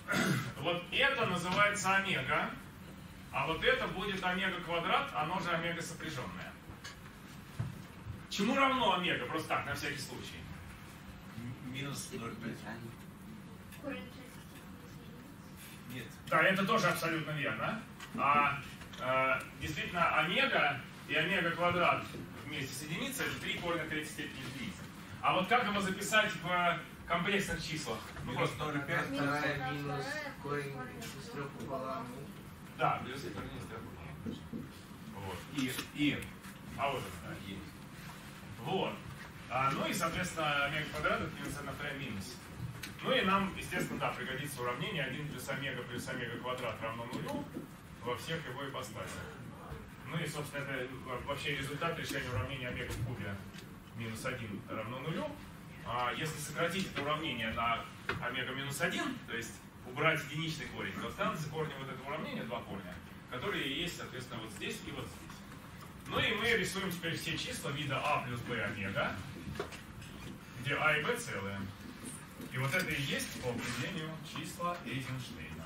Вот это называется омега, а вот это будет омега квадрат, оно же омега сопряженное. Чему равно омега? Просто так, на всякий случай. Минус ноль целых пять. Корень шестидесяти. Нет. Да, это тоже абсолютно верно. А э, действительно, омега и омега квадрат вместе с единицей это три корня третьей степени единицы. А вот как его записать в комплексных числах? Ну, Минус просто, ноль целых пять. Вторая минус корень из трех пополам. да, плюс и корень из трех пополам. Вот. И, и, а вот это, да, и. Вот. А, ну и, соответственно, омега квадрат это минус одна вторая минус. Ну и нам, естественно, да, пригодится уравнение один плюс омега плюс омега квадрат равно нулю во всех его ипостасях. Ну и, собственно, это вообще результат решения уравнения омега в кубе минус один равно нулю. А если сократить это уравнение на омега минус один, то есть убрать единичный корень, то останутся корни вот этого уравнения, два корня, которые есть, соответственно, вот здесь и вот здесь. Ну и мы рисуем теперь все числа вида а плюс b омега, где а и b целые. И вот это и есть по определению числа Эйзенштейна.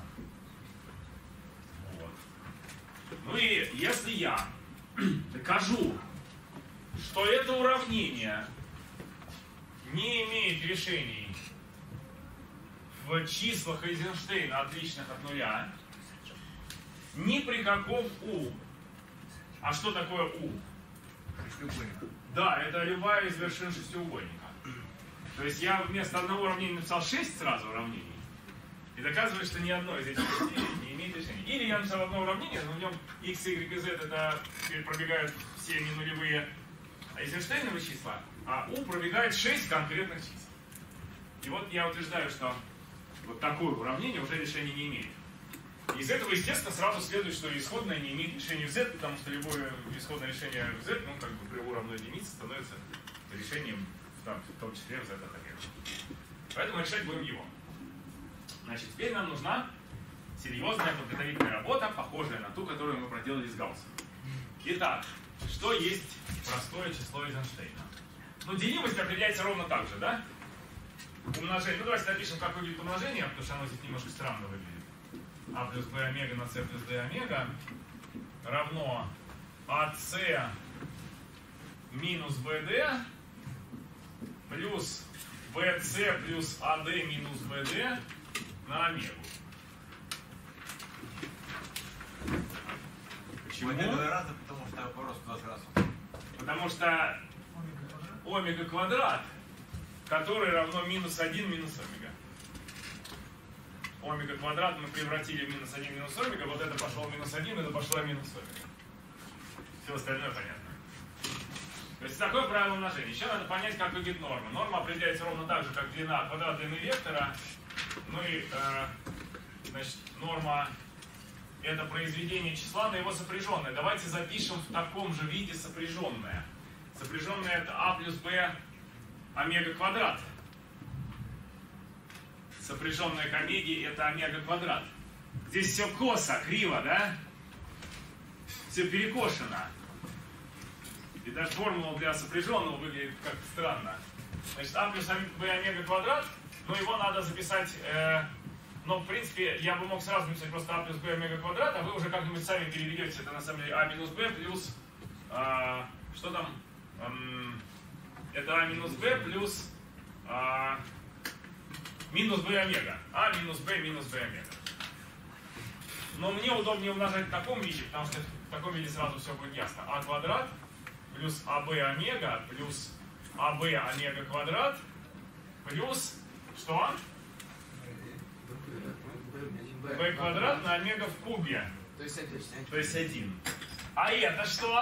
Вот. Ну и если я докажу, что это уравнение не имеет решений в числах Эйзенштейна, отличных от нуля, ни при каком u. А что такое u? Да, это любая из вершин шестиугольника. То есть я вместо одного уравнения написал шесть сразу уравнений и доказываю, что ни одно из этих шести не имеет решения. Или я написал одно уравнение, но в нем x, y и z это пробегают все ненулевые Эйзенштейновые числа, а u пробегает шесть конкретных чисел. И вот я утверждаю, что вот такое уравнение уже решения не имеет. Из этого, естественно, сразу следует, что исходное не имеет решения в z, потому что любое исходное решение в z, ну, как бы при u равно единице, становится решением, там, в том числе в z от омега. Поэтому решать будем его. Значит, теперь нам нужна серьезная подготовительная работа, похожая на ту, которую мы проделали с Гаусом. Итак, что есть простое число Эйзенштейна? Ну, делимость определяется ровно так же, да? Умножение. Ну, давайте напишем, как выглядит умножение, потому что оно здесь немножко странно выглядит. А плюс b омега на c плюс d омега равно ac минус bd плюс bc плюс ad минус bd на омегу. Почему? Один два раза, потому что вопрос в двадцать раз. Потому что омега квадрат, который равно минус один минус омега. Омега квадрат мы превратили в минус один минус омега, вот это пошло в минус один, это пошло в минус омега. Все остальное понятно. То есть такое правило умножения. Еще надо понять, как выглядит норма. Норма определяется ровно так же, как длина, квадрат длины вектора. Ну и, э, значит, норма это произведение числа на его сопряженное. Давайте запишем в таком же виде сопряженное. Сопряженное это а плюс b омега квадрат. Сопряженное к омеге это омега квадрат. Здесь все косо, криво, да? Все перекошено. И даже формула для сопряженного выглядит как-то странно. Значит, а плюс b омега квадрат, но его надо записать, э, но в принципе я бы мог сразу написать просто а плюс b омега квадрат, а вы уже как-нибудь сами переведете это на самом деле а минус b плюс, э, что там, эм, это а минус b плюс э, минус b омега, а минус b минус b омега. Но мне удобнее умножать в таком виде, потому что в таком виде сразу все будет ясно. А квадрат плюс АБ омега плюс АБ омега квадрат плюс что? b квадрат на омега в кубе. То есть один. То есть один. А это что?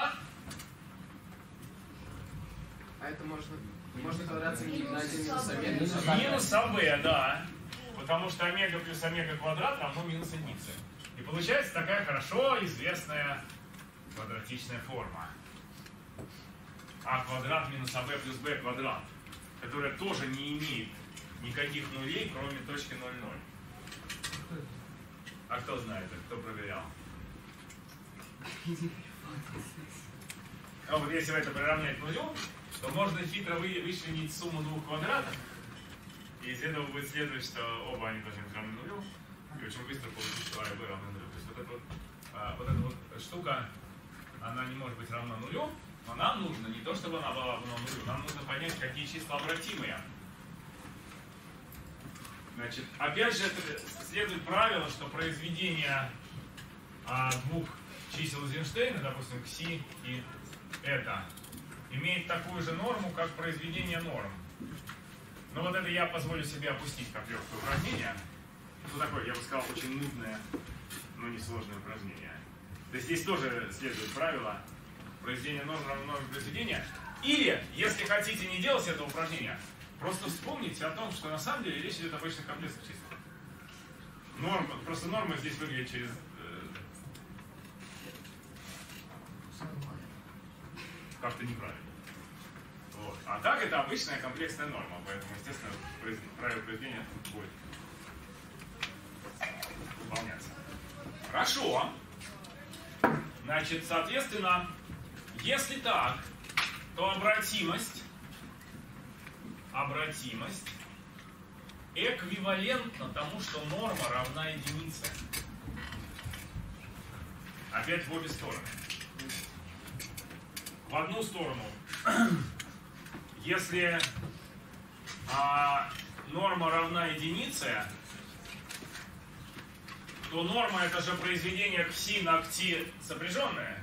А это можно, можно квадрат заменить на один минус омега. Минус АБ, да. Потому что омега плюс омега квадрат равно минус единице. И получается такая хорошо известная квадратичная форма. А квадрат минус АБ плюс b квадрат, которая тоже не имеет никаких нулей, кроме точки ноль ноль. А кто знает, кто проверял? А вот если это приравнять нулю, то можно хитро вы, вычленить сумму двух квадратов, и из этого будет следовать, что оба они должны быть равны нулю. и очень быстро получить, что А и Б равны нулю. То есть вот эта вот, а, вот эта вот штука, она не может быть равна нулю, но нам нужно не то, чтобы она была равна нулю, нам нужно понять, какие числа обратимые. Значит, опять же, это следует правило, что произведение а, двух чисел Эйзенштейна, допустим, кси и это, имеет такую же норму, как произведение норм. Но вот это я позволю себе опустить как легкое упражнение. Ну, такое, я бы сказал, очень нудное, но не сложное упражнение. То есть здесь тоже следует правило произведения норм равно норме произведения. Или, если хотите не делать это упражнение, просто вспомните о том, что на самом деле речь идет об обычных комплексных числах. Норма, просто норма здесь выглядит через... Э, как-то неправильно. Вот. А так это обычная комплексная норма, поэтому, естественно, правило произведения будет выполняться. Хорошо. Значит, соответственно, если так, то обратимость, обратимость эквивалентна тому, что норма равна единице. Опять в обе стороны. В одну сторону, если а, норма равна единице, то норма это же произведение кси на кти сопряженное,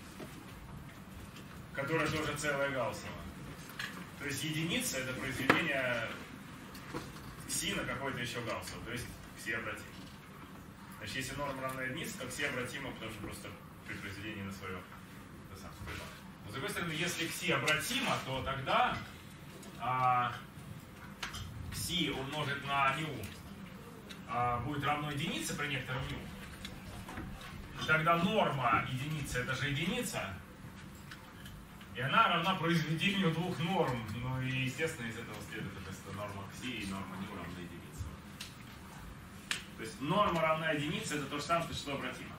которое тоже целое Гауссово. То есть единица это произведение кси на какой-то еще Гауссово, то есть кси обратимо. Значит, если норма равна единице, то кси обратимо, потому что просто при произведении на свое это сам сопряженное. Но с другой стороны, если кси обратимо, то тогда а, кси умножить на ню а, будет равно единице при некотором ню. И тогда норма единицы это же единица. И она равна произведению двух норм. Ну и естественно из этого следует, что норма кси и норма ню равна единице. То есть норма равна единице это то же самое, что число обратимо.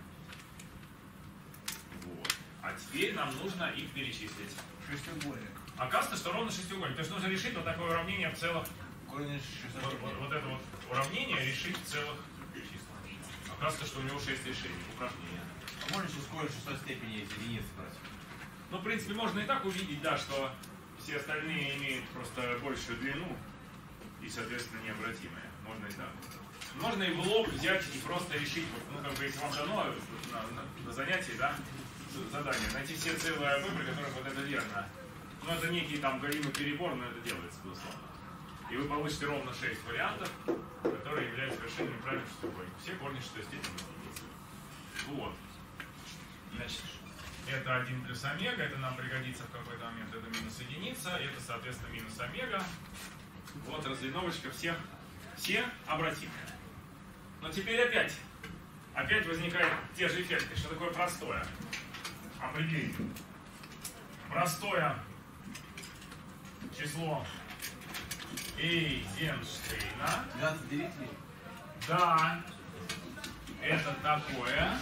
Вот. А теперь нам нужно их перечислить. Шестиугольник. Оказывается, что ровно шестиугольник. То есть нужно решить вот такое уравнение в целых... Корень Вот, вот, вот это вот уравнение решить в целых числах. Оказывается, что у него шесть решений. Упражнение. А можно еще скорость шестой степени из единицы брать? Ну, в принципе, можно и так увидеть, да, что все остальные имеют просто большую длину и, соответственно, необратимые. Можно и так. Можно и в лоб взять и просто решить, ну, как бы, если вам дано на, на, на занятии, да, задание, найти все целые АБ, при которых вот это верно. Ну, это некий там галимый перебор, но это делается, безусловно. И вы получите ровно шесть вариантов, которые являются вершинами правильных шестиугольников. Все корни шестой степени единицы. Вот. Значит, это один плюс омега, это нам пригодится в какой-то момент, это минус единица, это, соответственно, минус омега. Вот разлиновочка всех, все обратимые. Но теперь опять, опять возникают те же эффекты. Что такое простое? Определение. Простое число Эйзенштейна. двенадцать делителей? Да, это такое,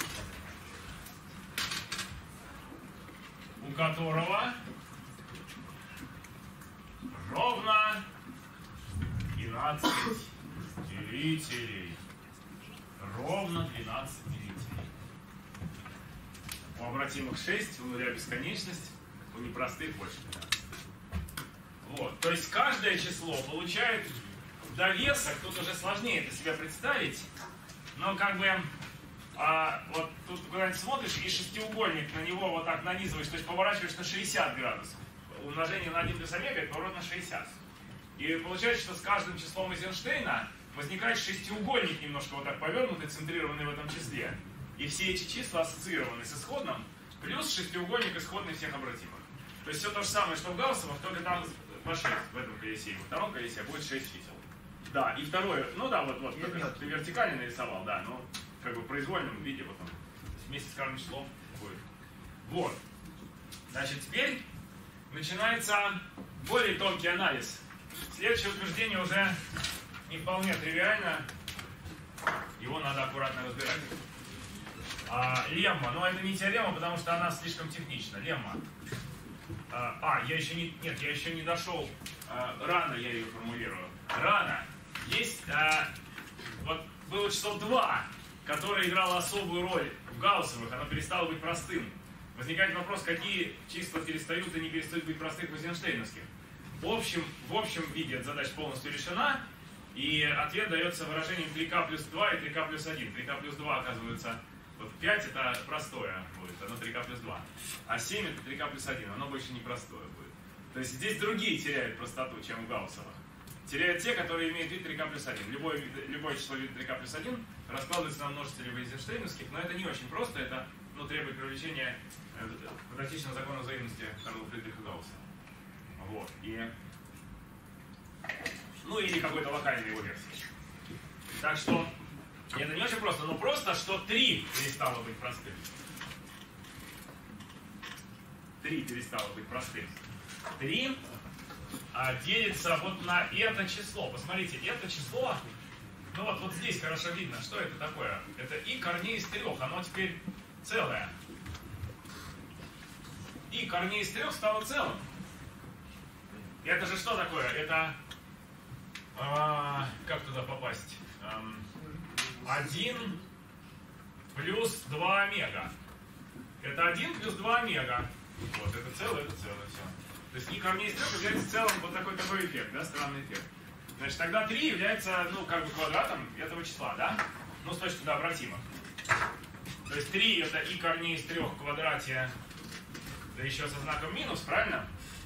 у которого ровно двенадцать делителей. Ровно двенадцать делителей. У обратимых шесть, у нуля бесконечность, у непростых больше двенадцать. Вот. То есть каждое число получает довесок, тут уже сложнее это себе представить, но как бы а, вот тут куда-нибудь смотришь и шестиугольник на него вот так нанизываешь, то есть поворачиваешь на шестьдесят градусов. Умножение на один плюс омега это поворот на шестьдесят. И получается, что с каждым числом Эйзенштейна возникает шестиугольник немножко вот так повернутый, центрированный в этом числе. И все эти числа ассоциированы с исходным, плюс шестиугольник исходный всех обратимых. То есть все то же самое, что в Гауссовых, только там по шесть в этом колесе. Во втором колесе будет шесть чисел. Да, и второе, ну да, вот, вот только ты вертикально нарисовал, да, но как бы в произвольном виде потом вместе с каждым числом будет. Вот. Значит, теперь начинается более тонкий анализ. Следующее утверждение уже не вполне тривиально. Его надо аккуратно разбирать. А, лемма. Но это не теорема, потому что она слишком технична. Лемма. А, а, я еще не... Нет, я еще не дошел. А, рано я ее формулирую. Рано. Есть а, вот было число два, которое играло особую роль в гауссовых, оно перестало быть простым. Возникает вопрос, какие числа перестают и не перестают быть простых в эйзенштейновских. В общем, в общем виде эта задача полностью решена, и ответ дается выражением три ка плюс два и три ка плюс один. три ка плюс два оказывается, вот пять это простое будет, оно три ка плюс два, а семь это три ка плюс один, оно больше не простое будет. То есть здесь другие теряют простоту, чем в гауссовых. Теряют те, которые имеют вид три ка плюс один. Любое, любое число вида три ка плюс один раскладывается на множители в эйзенштейновских, но это не очень просто, это ну, требует привлечения квадратичного закона взаимности Карла Фридриха Гаусса. Вот. И, ну или какой-то локальной его версии. Так что это не очень просто, но просто, что три перестало быть простым. три перестало быть простым. три а, делится вот на это число. Посмотрите, это число, ну вот, вот здесь хорошо видно, что это такое. Это и корней из трех, оно теперь целое. И корней из трех стало целым. Это же что такое? Это а, как туда попасть? один плюс два омега. Это один плюс два омега. Вот, это целое, это целое, все. То есть и корней из трех является целым вот такой такой эффект, да, странный эффект. Значит, тогда три является, ну, как бы квадратом этого числа, да? Ну, с точки до обратимых. То есть три это и корней из трех в квадрате, да еще со знаком минус, правильно?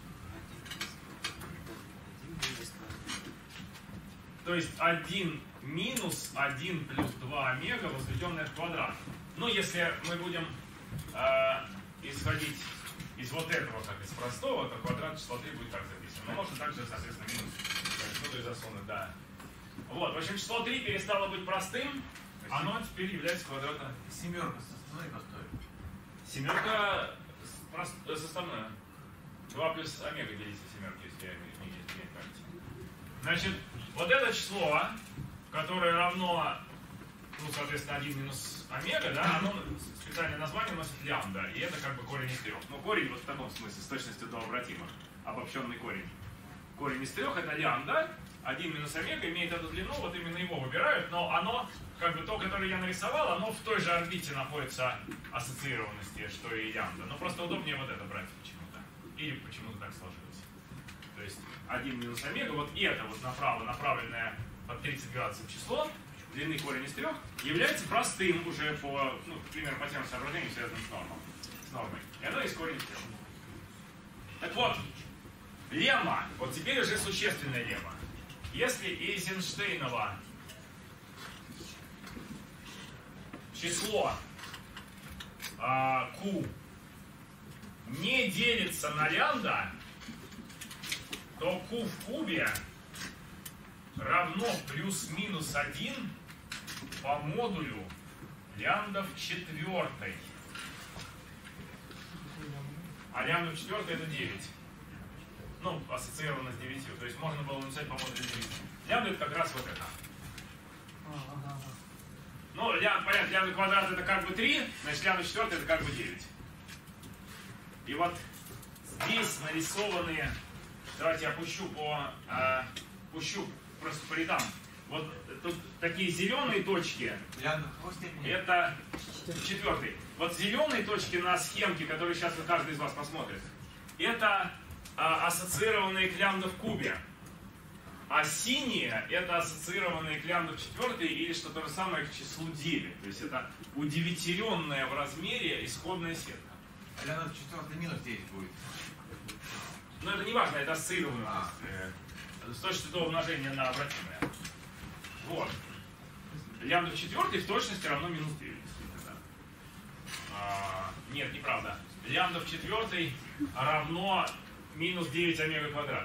То есть один минус один плюс два омега, возведенное в квадрат. Ну, если мы будем э, исходить из вот этого, как из простого, то квадрат числа три будет так записан. Но можно также, соответственно, минус. Ну, то есть засунуть, да. Вот, в общем, число три перестало быть простым, оно теперь является квадратом. Семерка составной постой. Семерка составная. два плюс омега делится семерки, если я не имею памяти. Значит, вот это число, которое равно, ну, соответственно, один минус омега, да, оно специальное название носит лямбда, и это как бы корень из трех. Ну, корень вот в таком смысле, с точностью до обратимых, обобщенный корень. Корень из трех это лямбда, один минус омега имеет эту длину, вот именно его выбирают, но оно, как бы то, которое я нарисовал, оно в той же орбите находится ассоциированности, что и лямбда. Но просто удобнее вот это брать почему-то. Или почему-то так сложилось. То есть один минус омега, вот это вот направо направленное под тридцать градусов число, длины корень из трех, является простым уже по, ну, примерно по тем соображениям, связанным с нормой. С нормой. И оно есть корень из трех. Так вот, лемма, вот теперь уже существенная лемма. Если Эйзенштейново число а, Q не делится на лямбда, то Q в кубе равно плюс-минус один по модулю лямбда в четвертой. А лямбда в четвертой это девять. Ну, ассоциировано с девятью. То есть можно было написать по модулю девять. Лямбда это как раз вот это. Ну, лям, понятно, лямбда квадрат это как бы три, значит лямбда четвертая это как бы девять. И вот здесь нарисованные, давайте я пущу по, э, пущу просто по рядам. Вот тут такие зеленые точки, это четвертый. Вот зеленые точки на схемке, которые сейчас каждый из вас посмотрит, это а, ассоциированные к лямбда в кубе. А синие это ассоциированные к лямбда в четвертой или что то же самое к числу девять. То есть это удевятеренная в размере исходная сетка. А лямбда в четвертой минус девять будет. Но это не важно, это ассоциированное. А. С точки до умножения на обратимое. Вот. Лямбда в четвертой в точности равно минус девять. А, нет, неправда. Лямбда в четвертой равно минус девять омега квадрат.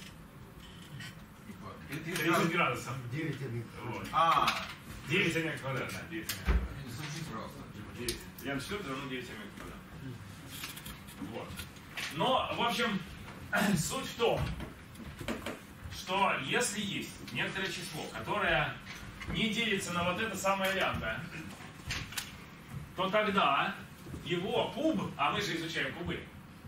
тридцать градусов. девять омега. Вот. А, девять омега квадрат, да, девять омега квадрат. слушай, пожалуйста. Лямбда в четвертой равно девять омега квадрат. Вот. Но, в общем, суть в том, что если есть некоторое число, которое не делится на вот это самое лямбда, то тогда его куб, а мы же изучаем кубы,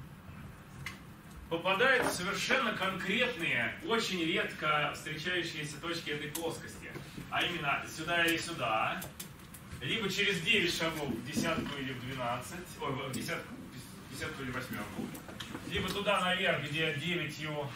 попадает в совершенно конкретные, очень редко встречающиеся точки этой плоскости. а именно сюда или сюда, либо через девять шагов в десятку или в двенадцать, ой, в десятку, в десятку или восьмерку, либо туда наверх, где девять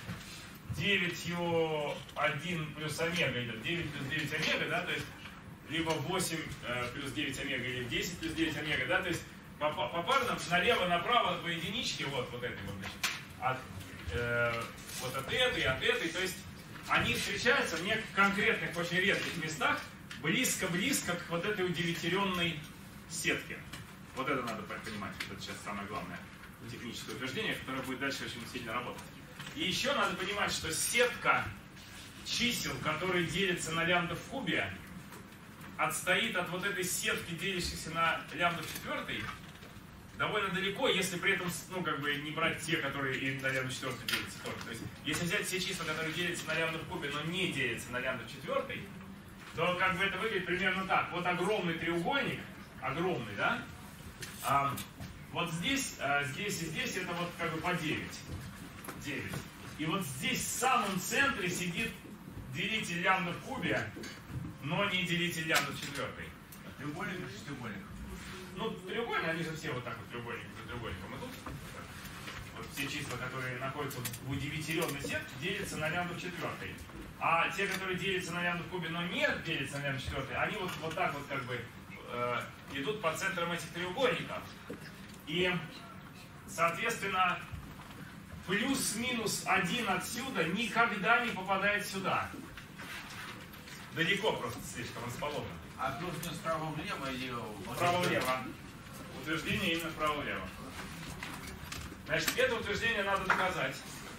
один плюс омега идет, девять плюс девять омега, да, то есть либо восемь э, плюс девять омега или десять плюс девять омега, да, то есть по, по, по парам налево, направо по единичке, вот, вот этой вот, значит, от, э, вот от этой, от этой, то есть они встречаются в неких конкретных, очень редких местах, близко-близко к вот этой удевятеренной сетке. Вот это надо понимать, это сейчас самое главное техническое утверждение, которое будет дальше очень сильно работать. И еще надо понимать, что сетка чисел, которые делятся на лямбда в кубе, отстоит от вот этой сетки, делящейся на лямбда в четвертой, довольно далеко, если при этом, ну, как бы не брать те, которые и на лямбда в четвертой делятся тоже. То есть, если взять все числа, которые делятся на лямбда в кубе, но не делятся на лямбда в четвертой, то как бы это выглядит примерно так. Вот огромный треугольник, огромный, да? А, вот здесь, а, здесь и здесь это вот как бы по девять. девять. И вот здесь в самом центре сидит делитель лямбда в кубе, но не делитель лямбда в четвертой. Треугольник или шестиугольник? Ну, треугольник, они же все вот так вот треугольник за треугольником идут. Вот все числа, которые находятся в удевятеренной сетке, делятся на лямбда в четвертой. А те, которые делятся на лямбда в кубе, но не делятся на лямбда в четвертой, они вот, вот так вот как бы э, идут по центрам этих треугольников. И, соответственно, плюс-минус один отсюда никогда не попадает сюда. Далеко просто слишком расположено. А плюс-минус вправо-влево или... Вправо-влево. Утверждение именно вправо-влево. Значит, это утверждение надо доказать.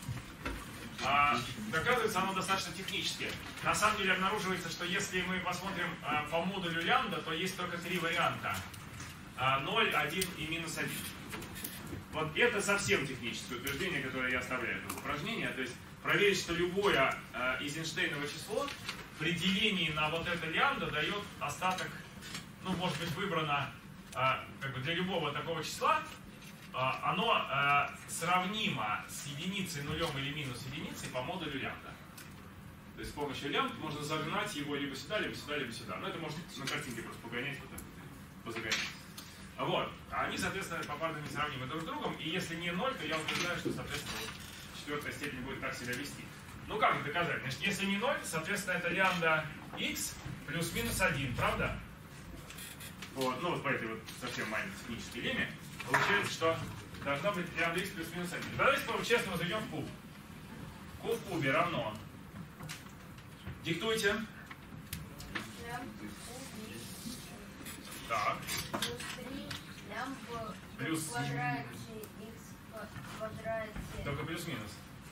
А, доказывается оно достаточно технически. На самом деле обнаруживается, что если мы посмотрим а, по модулю лямбда, то есть только три варианта. А, ноль, один и минус один. Вот это совсем техническое утверждение, которое я оставляю в упражнение. То есть проверить, что любое а, Эйзенштейново число при делении на вот это лямбда дает остаток, ну, может быть, выбрано а, как бы для любого такого числа, а, оно а, сравнимо с единицей, нулем или минус единицей по модулю лямбда. То есть с помощью лямбда можно загнать его либо сюда, либо сюда, либо сюда. Но это можно на картинке просто погонять, вот так вот, позагонять. Вот. А они, соответственно, попарно несравнимы друг с другом. И если не ноль, то я утверждаю, что, соответственно, вот четвертая степень будет так себя вести. Ну как это доказать? Значит, если не ноль, соответственно, это лямбда х плюс-минус один, правда? Вот, ну вот по этой вот совсем маленькой технической леме получается, что должна быть лямбда х плюс-минус один. Давайте честно возведем в куб. Q в кубе равно. Диктуйте. Так. Плюс три лямбда Плюс. в квадрате х в квадрате. Только плюс-минус.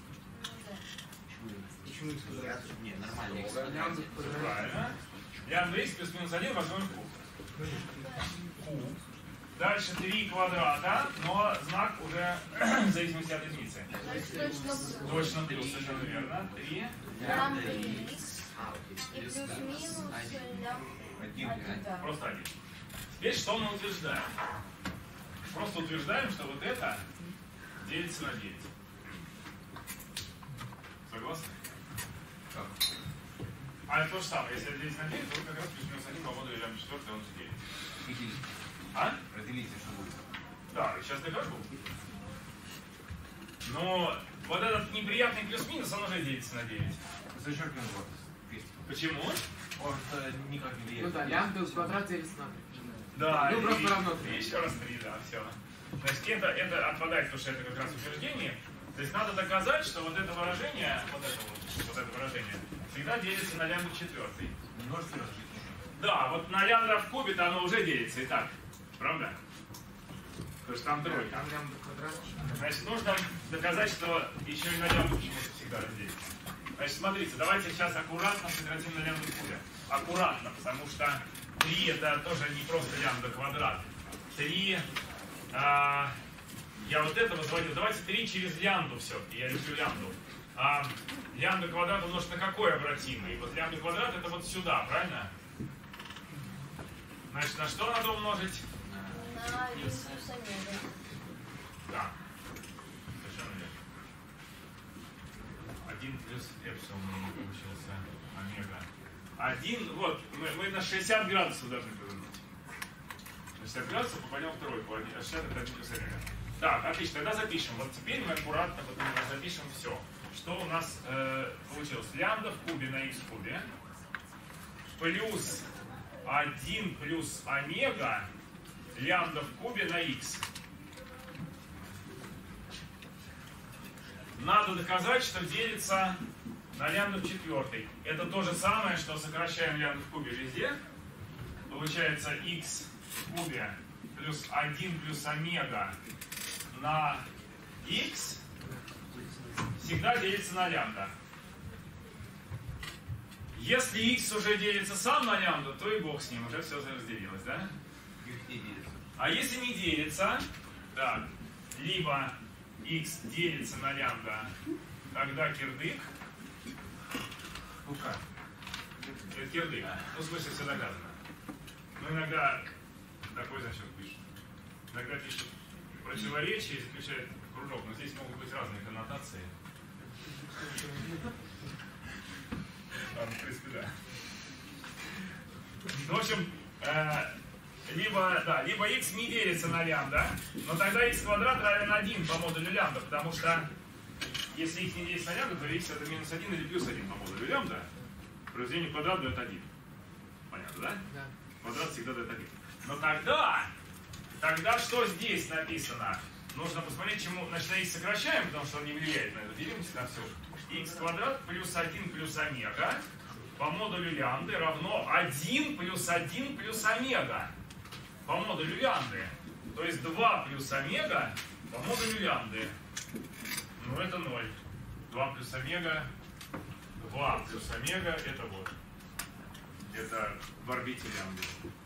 Почему их квадрат? Не, нормально. Лямбда в квадрате. Правильно. Лямбда х плюс-минус один возьмем в куб. Куб. Дальше три квадрата, но знак уже в зависимости от единицы. Значит, точно плюс. Точно плюс, совершенно верно. Три. Лямбда х и плюс-минус лямбда. Один. Да. Просто один. Теперь что мы утверждаем? Просто утверждаем, что вот это делится на девять. Согласны? Как? А это то же самое. Если делить на девять, то как раз плюс-минус один по модулю лямбда четвертый, он же девять. Разделите. А? Разделите, что будет. Да, сейчас докажу. Но вот этот неприятный плюс-минус, он уже делится на девять. Зачеркиваем вот. Почему? Он э, никак не влияет. Ну да, лямбда в квадрате делится на три. Да, Ну, и- просто равно три. и еще раз три, да, все. Значит, это, это отпадает, потому что это как раз утверждение. То есть надо доказать, что вот это выражение, вот это вот, вот это выражение, всегда делится на лямбда четвертый. Множество разделить нужно. Да, вот на лямбда в кубе-то оно уже делится и так. Правда? Потому что там тройка. Там лямбда в квадрате. Значит, нужно доказать, что еще и на лямбда почему-то всегда разделится. Значит, смотрите, давайте сейчас аккуратно сократим на лямбда в кубе. Аккуратно, потому что три это тоже не просто лямбда квадрат. три, а, я вот это возводил. Давайте три через лямбду все-таки, я люблю лямбду. А, лямбда квадрат умножить на какой обратимый? И вот лямбда квадрат это вот сюда, правильно? Значит, на что надо умножить? На минус омега. Да. Совершенно верно. один плюс эпсилон у меня получился омега. один, вот, мы, мы на шестьдесят градусов должны повернуть. На шестьдесят градусов попадем в тройку, а шестьдесят это один плюс омега. Так, отлично, тогда запишем. Вот теперь мы аккуратно вот, мы запишем все. Что у нас э, получилось? Лямбда в кубе на х в кубе плюс один плюс омега лямбда в кубе на х. Надо доказать, что делится на лямбда в четвертой. Это то же самое, что сокращаем лямбда в кубе везде. Получается х в кубе плюс один плюс омега на х всегда делится на лямбда. Если х уже делится сам на лямбда, то и бог с ним, уже все разделилось, да? А если не делится, так, либо х делится на лямбда, тогда кирдык. Ну как? Это кирдык. Ну, в смысле, все доказано. Ну, иногда такой зачет пишут. Иногда пишут противоречие и заключают кружок, но здесь могут быть разные коннотации. В принципе, да. В общем, э, либо, да, либо х не делится на лямбда, но тогда х квадрат равен один по модулю лямбда, потому что если х не делится на лямбда, то х это минус один или плюс один по модулю лямбда. Произведение квадрат дает один. Понятно, да? Да. Квадрат всегда дает один. Но тогда, тогда что здесь написано? Нужно посмотреть, чему, значит, на х сокращаем, потому что он не влияет на это. Делимся на все. Х квадрат плюс один плюс омега по модулю лямбды равно один плюс один плюс омега по модулю лямбды. То есть два плюс омега по модулю лямбды. Ну это ноль. два плюс омега. два плюс омега это вот. Это в орбите лямбды.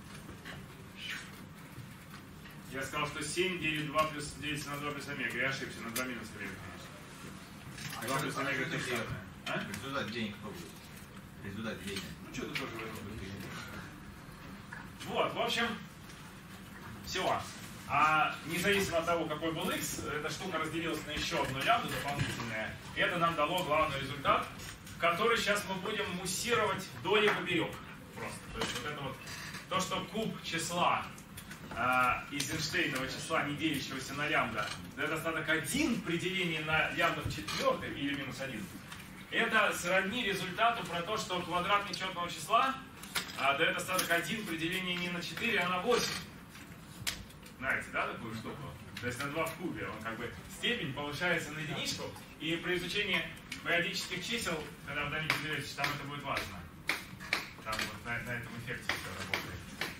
Я сказал, что семь делит два плюс делится на два плюс омега. Я ошибся, на два минус время. два плюс омега это самое. А? Результат денег кто будет? Результат денег. Ну что-то тоже в этом будет. Вот, в общем, все. А независимо от того, какой был x, эта штука разделилась на еще одну лямбду дополнительное. И это нам дало главный результат, который сейчас мы будем муссировать вдоль и поперек. Просто. То есть вот это вот то, что куб числа из Эйнштейнова числа, не делящегося на лямбда, дает остаток один при делении на лямбда в четвертой или минус один. Это сродни результату про то, что квадрат нечетного числа а, дает остаток один при делении не на четыре, а на восемь. Знаете, да, такую штуку? То есть на два в кубе. Он как бы степень повышается на единичку, и при изучении периодических чисел, когда вы дадите делить, там это будет важно. Там вот на, на этом эффекте все работает.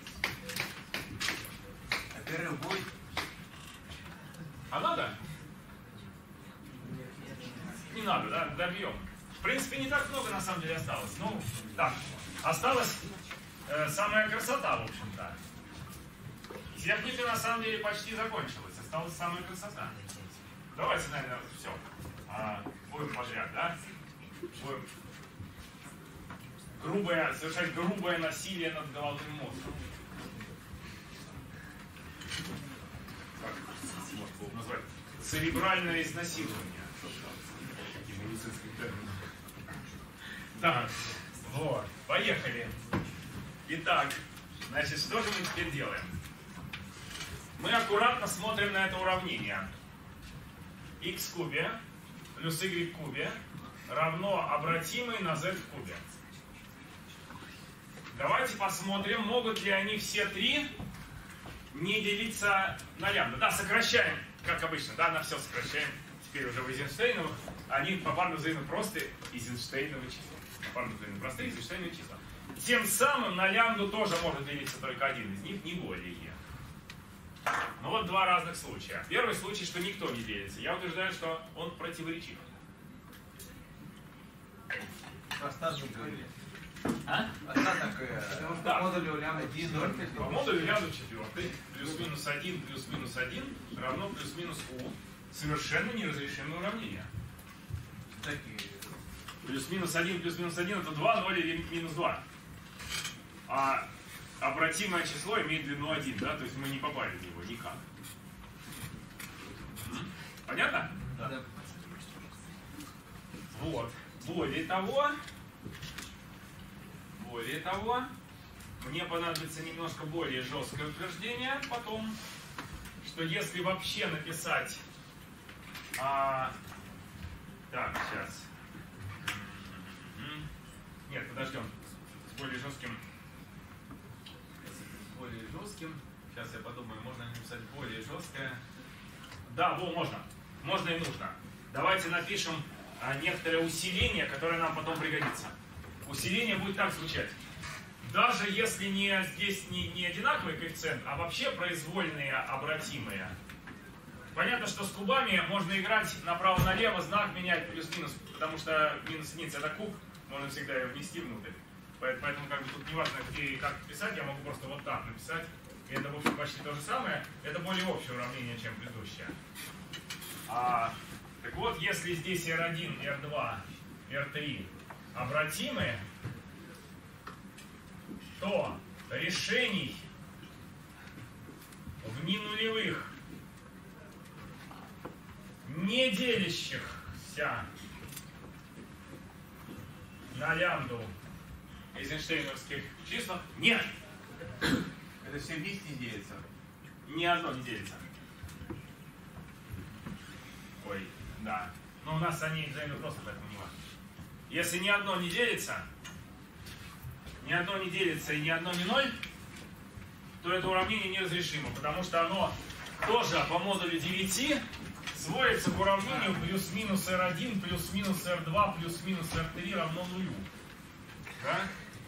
Перерыв будет? А надо? Не надо, да? Добьем. В принципе, не так много на самом деле осталось. Ну, так, осталась э, самая красота, в общем-то. Техника на самом деле почти закончилась. Осталась самая красота. Давайте, наверное, все. А, будем подряд, да? Будем грубое, совершать грубое насилие над головным мозгом. Как можно назвать? Церебральное изнасилование. Таким медицинским термином. Так, вот, поехали. Итак, значит, что же мы теперь делаем? Мы аккуратно смотрим на это уравнение. Х в кубе плюс y в кубе равно обратимый на z в кубе. Давайте посмотрим, могут ли они все три не делиться на лямбда. Да, сокращаем, как обычно, да, на все сокращаем. Теперь уже в Эйзенштейновых. Они попарно взаимно простые Эйзенштейновые числа. Попарно взаимно простые Эйзенштейновые числа. Тем самым на лямбду тоже может делиться только один из них, не более. Ну вот два разных случая. Первый случай, что никто не делится. Я утверждаю, что он противоречив. Остаток говорили. А? Остаток Потому что Да. по модулю лямбда четвертый. По модулю лямбда четвертый плюс-минус один плюс-минус один равно плюс-минус у. Совершенно неразрешимое уравнение. такие. Плюс-минус один плюс-минус один это два, ноль или минус два. А обратимое число имеет длину один, да? То есть мы не попали в него никак. Понятно? Да. Вот. Более того, более того, мне понадобится немножко более жесткое утверждение потом, что если вообще написать... А, так, сейчас. Нет, подождем. С более жестким... С более жестким... Сейчас я подумаю, можно написать более жесткое... Да, во, можно. Можно и нужно. Давайте напишем а, некоторое усиление, которое нам потом пригодится. Усиление будет так звучать. Даже если не, здесь не, не одинаковый коэффициент, а вообще произвольные обратимые. Понятно, что с кубами можно играть направо-налево, знак менять плюс-минус, потому что минус единица это куб, можно всегда ее внести внутрь. Поэтому как бы тут не важно, где и как писать, я могу просто вот так написать. И это, в общем, почти то же самое. Это более общее уравнение, чем предыдущее. А, так вот, если здесь эр один, эр два, эр три обратимы, то решений в ненулевых, не делящихся на лямбду эйзенштейновских числах нет. Это все вместе не делится? Ни одно не делится. Ой, да. Но у нас они взаимно просто, поэтому не важно. Если ни одно не делится, ни одно не делится и ни одно не ноль, то это уравнение неразрешимо, потому что оно тоже по модулю девяти сводится к уравнению плюс-минус эр один, плюс-минус эр два, плюс-минус эр три равно нулю. Да?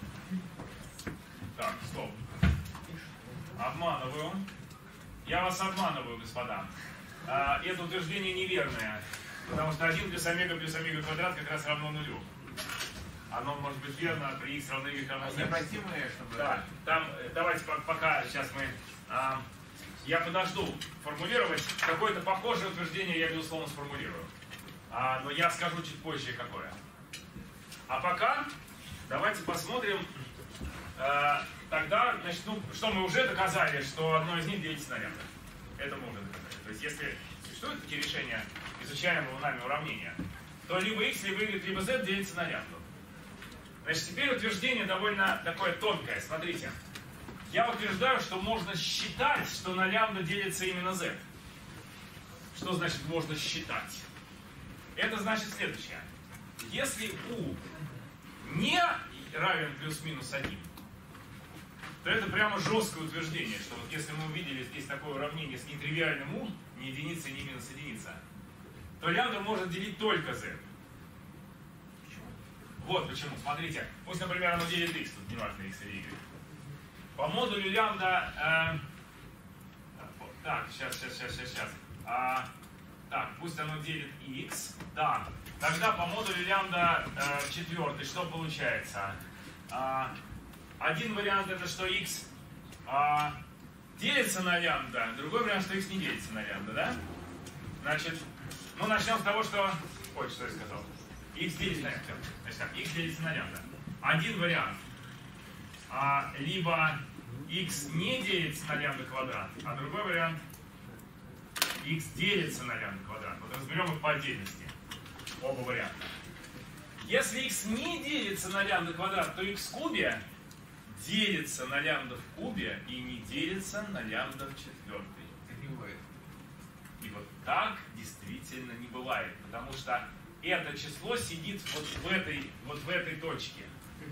Так, стоп. Обманываю. Я вас обманываю, господа. А, это утверждение неверное, потому что один плюс омега плюс омега квадрат как раз равно нулю. Оно может быть верно при x равно y равно z. Необратимые, чтобы... Да, там, давайте пока, сейчас мы... А, я подожду формулировать. Какое-то похожее утверждение я, безусловно, сформулирую. А, но я скажу чуть позже, какое. А пока давайте посмотрим... А, тогда, значит, ну, что мы уже доказали, что одно из них делится на лямбда. Это мы уже доказали. То есть, если существуют такие решения изучаемого нами уравнения, то либо x, либо y, либо z делится на лямбду. Значит, теперь утверждение довольно такое тонкое. Смотрите. Я утверждаю, что можно считать, что на лямбда делится именно z. Что значит можно считать? Это значит следующее. Если u не равен плюс-минус один, то это прямо жесткое утверждение, что вот если мы увидели здесь такое уравнение с нетривиальным u, ни единица, ни минус единица, то лямбда может делить только z. Вот почему. Смотрите, пусть, например, оно делит x, тут не важно x или y. По модулю лямбда... Э, так, сейчас, сейчас, сейчас, сейчас, сейчас. А, так, пусть оно делит x. Да. Тогда по модулю лямбда э, четвертый, что получается? А, один вариант это, что x а, делится на лямбда, другой вариант, что x не делится на лямбда, да? Значит, ну начнем с того, что... Ой, что я сказал? X делится на лямбда. Значит так, x делится на лямбда. Один вариант. А, либо x не делится на лямбда квадрат, а другой вариант x делится на лямбда квадрат. Вот разберем их по отдельности. Оба варианта. Если x не делится на лямбда квадрат, то x в кубе делится на лямбда в кубе и не делится на лямбда в четвертой. Так не бывает. И вот так действительно не бывает, потому что это число сидит вот в этой, вот в этой точке.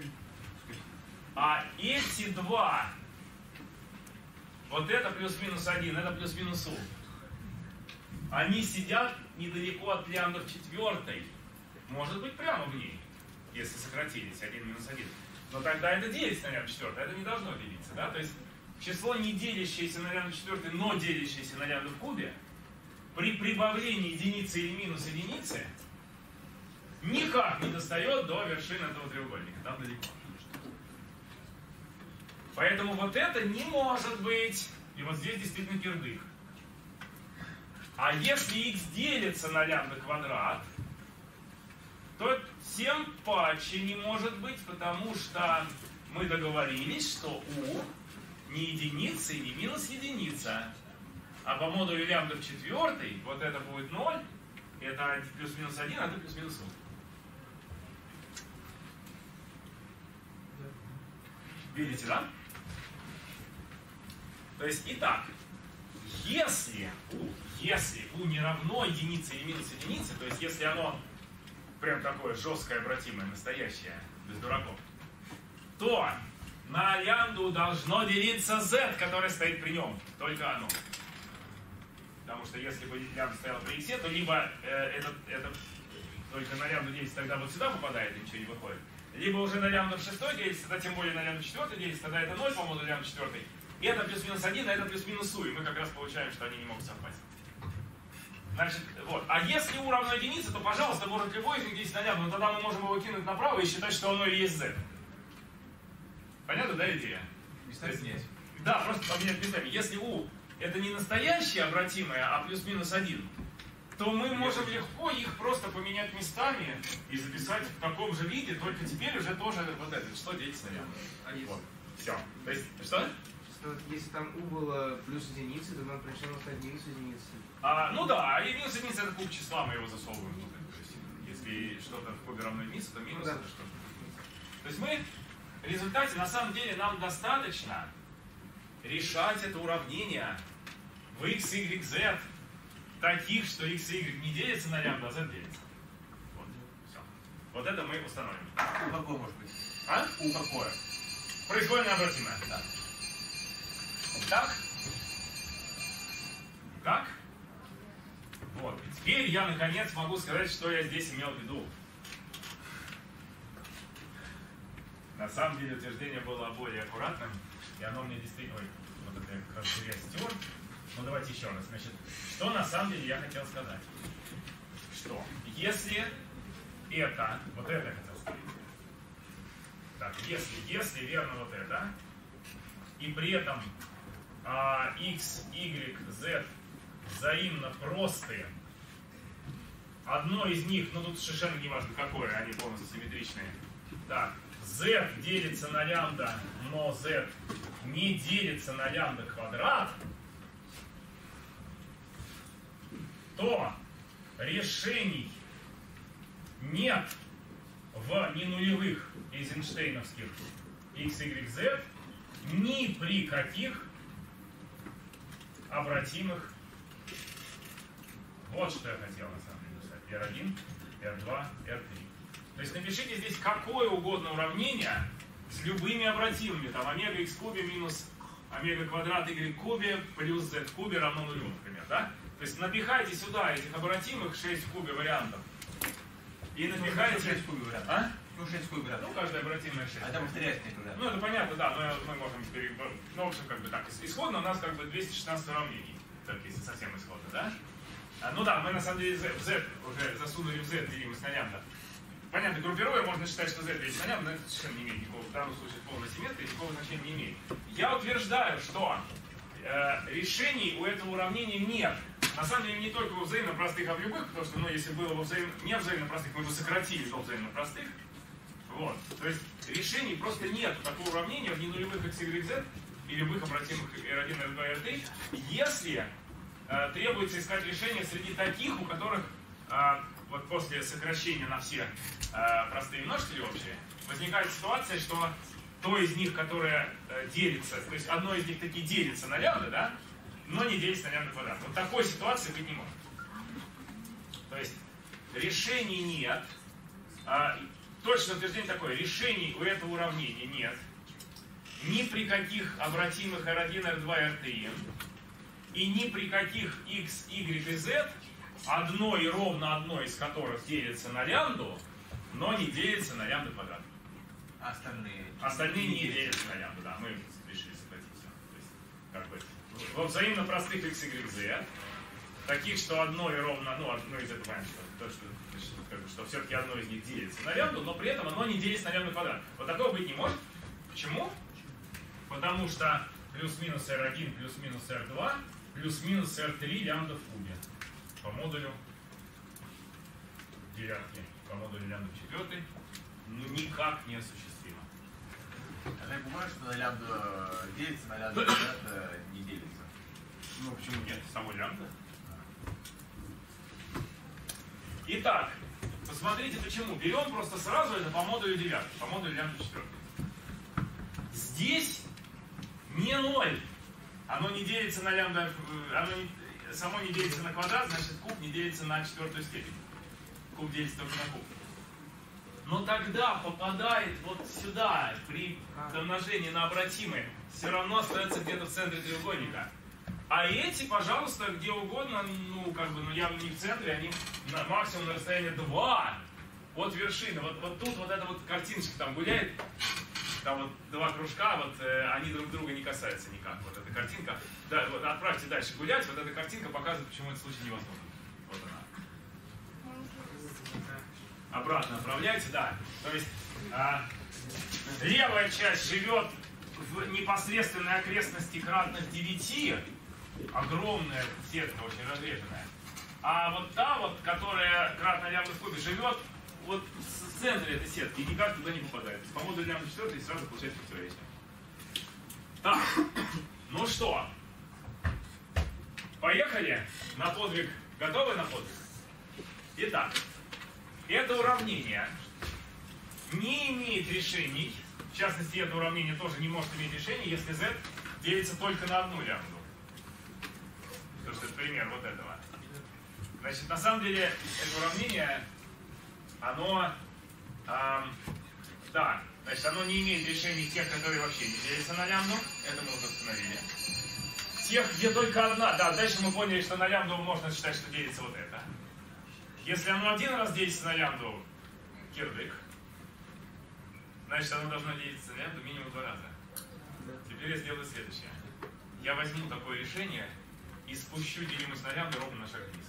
А эти два, вот это плюс-минус один, это плюс-минус у, они сидят недалеко от лямбда в четвертой. Может быть, прямо в ней, если сократились один минус один. Но тогда это делится на лямбда четвертой, это не должно делиться, да? То есть число, не делящееся на лямбда четвертой, но делящееся на лямбда в кубе, при прибавлении единицы или минус единицы никак не достает до вершины этого треугольника, там далеко. Поэтому вот это не может быть. И вот здесь действительно кирдык. А если x делится на лямбда квадрат, то тем паче не может быть, потому что мы договорились, что u не единица и не минус единица. А по модулю лямбда в четвертой, вот это будет ноль, это плюс-минус один, а это плюс-минус у. Видите, да? То есть, итак, если у, если у не равно единице или минус единице, то есть если оно прям такое жесткое, обратимое, настоящее, без дураков, то на лямбду должно делиться z, которое стоит при нем, только оно. Потому что если бы лямбда стояла при иксе, то либо э, этот, этот только на лямбду делится, тогда вот сюда попадает и ничего не выходит. Либо уже на лямбду в шестой делится, тогда тем более на лямбду в четвертой делится, тогда это ноль по модулю лямбда в четвертой. И это плюс-минус один, а это плюс-минус у, и мы как раз получаем, что они не могут совпасть. Значит, вот. А если у равно единице, то, пожалуйста, может любой из них делить на лямбду, но тогда мы можем его кинуть направо и считать, что оно и есть z. Понятно, да, идея? Местами нет. Да, просто поменять местами. Если у это не настоящее обратимое, а плюс-минус один, то мы можем легко их просто поменять местами и записать в таком же виде, только теперь уже тоже вот это. Что делится на лямбду? А если, Вот. Все. То есть, что? что если там у было плюс единицы, то нам пришло стать минус единицы. А, ну да, и минус единица это куб числа, мы его засовываем внутрь. То есть, если что-то в кубе равно единице, то минус да. это что-то. То есть мы в результате, на самом деле, нам достаточно решать это уравнение в x, y, z таких, что x и y не делятся на лямбда, а z делится. Вот. Все. Вот это мы установим. У какое может быть? А? У какое? Произвольно обратимое. Да. Так? Так? Вот. И теперь я наконец могу сказать, что я здесь имел в виду. На самом деле утверждение было более аккуратным, и оно мне действительно... Ой, вот это я как раз я стер. Ну давайте еще раз. Значит, что на самом деле я хотел сказать? Что если это, вот это я хотел сказать. Так, если, если верно вот это, и при этом а, x, y, z взаимно простые, одно из них, ну тут совершенно не важно какое, они полностью симметричные. Так, z делится на лямбда, но z не делится на лямбда квадрат, то решений нет в ненулевых эйзенштейновских x, y, z ни при каких обратимых. Вот что я хотел на самом деле написать. эр один, эр два, эр три. То есть напишите здесь какое угодно уравнение с любыми обратимыми. Там омега x кубе минус омега квадрат y кубе плюс z кубе равно нулю, например. Да? То есть напихайте сюда этих обратимых шесть в кубе вариантов. И напихайте... шесть в кубе вариантов. А? Ну, шесть в кубе вариантов. Ну, каждая обратимая шесть. А там повторяется никогда. Ну, это понятно, да, но мы можем пере... Ну, в общем, как бы так. Исходно у нас как бы двести шестнадцать уравнений. Так, если совсем исходно, да? А, ну да, мы на самом деле z, z уже засунули в z, делимость на лямбда. Понятно, группируя, можно считать, что z делится на лямбда, но это совершенно не имеет никакого, в данном случае полной симметрии, никакого значения не имеет. Я утверждаю, что э, решений у этого уравнения нет. На самом деле не только у взаимно простых, а в любых, потому что, ну, если было во взаим... не взаимно простых, мы бы сократили до взаимно простых. Вот. То есть решений просто нет такого уравнения в ненулевых x, y, z и любых обратимых эр один, эр два, эр три, если э, требуется искать решение среди таких, у которых э, вот после сокращения на все э, простые множители общие, возникает ситуация, что то из них, которое э, делится, то есть одно из них таки делится на лямбда, да, но не делится на лямбда квадрат. Вот такой ситуации быть не может. То есть решений нет. Э, точное утверждение такое: решений у этого уравнения нет. Ни при каких обратимых эр один, эр два, эр три, и ни при каких x, y и z, одно и ровно одно из которых делится на лямбду, но не делится на лямбда квадрат. Остальные. Остальные не делятся на лямбду, да, мы решили сократиться. То есть, как бы, во взаимно простых x, y, z, таких, что одно и ровно, ну, одно из этого, что, то, что, значит, как бы, что все-таки одно из них делится на лямбду, но при этом оно не делится на лямбда квадрат. Вот такого быть не может. Почему? Потому что плюс-минус эр один плюс-минус эр два плюс-минус эр три лямбда в кубе по модулю девятки, по модулю лямбда в четвертой, ну никак не осуществимо. А я бывает, что на лямбда делится, на лямбда квадрат не делится. Ну почему нет? Само лямбда. Итак, посмотрите почему. Берем просто сразу это по модулю девятки, по модулю лямбда четвертой. здесь не ноль. Оно не делится на лямбда, оно не, само не делится на квадрат, значит куб не делится на четвертую степень. Куб делится только на куб. Но тогда попадает вот сюда, при домножении на обратимые, все равно остается где-то в центре треугольника. А эти, пожалуйста, где угодно, ну, как бы, ну, явно не в центре, они на максимум на расстоянии два от вершины. Вот, вот тут вот эта вот картиночка там гуляет, там вот два кружка, вот э, они друг друга не касаются никак. Вот эта картинка, да, вот, отправьте дальше гулять, вот эта картинка показывает, почему этот случай невозможен. Вот она. Обратно отправляйте, да. То есть а, левая часть живет в непосредственной окрестности кратных девяти, огромная сетка, очень разреженная. А вот та вот, которая кратно лямбда в кубе, живет вот в центре этой сетки и никак туда не попадает. По модулю лямбда четыре сразу получается противоречие. Так, ну что, поехали на подвиг. Готовы на подвиг? Итак, это уравнение не имеет решений. В частности, это уравнение тоже не может иметь решений, если z делится только на одну лямбду. То есть это пример вот этого. Значит, на самом деле, это уравнение, оно, эм, да, значит, оно не имеет решений тех, которые вообще не делятся на лямбду. Это мы уже установили. Тех, где только одна, да, дальше мы поняли, что на лямбду можно считать, что делится вот это. Если оно один раз делится на лямбду, кирдык, значит, оно должно делиться на лямбду минимум два раза. Теперь я сделаю следующее. Я возьму такое решение и спущу делимость на лямбду ровно на шаг вниз.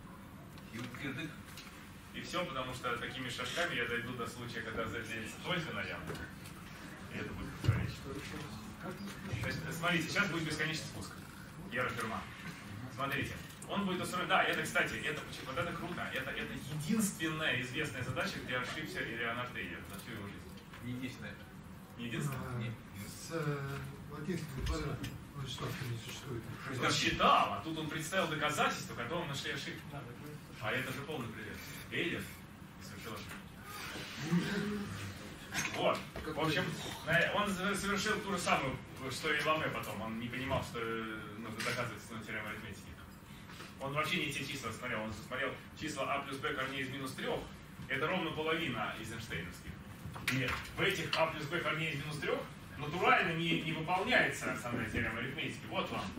И все, потому что такими шажками я дойду до случая, когда z делится только на лямбду. И это будет противоречие. Значит, смотрите, сейчас будет бесконечный спуск. Гера Ферма. Смотрите. Он будет устроен. Да, это, кстати, это, вот это круто. Это, это единственная известная задача, где ошибся Леонард Эйлер за всю его жизнь. Не единственное. Не единственное? А, Нет. с э, латинским квадратом Владиславским не существует. Он считал, а тут он представил доказательства, которым нашли ошибки. А это же полный привет. Эйлер совершил ошибку. Вот. В общем, он совершил ту же самую, что и Ламэ потом. Он не понимал, что нужно доказывать основную теорему арифметики. Он вообще не те числа смотрел. Он смотрел числа а плюс b корней из минус трех. Это ровно половина эйзенштейновских. И в этих а плюс b корней из минус трех натурально не, не выполняется основная теорема арифметики. Вот вам.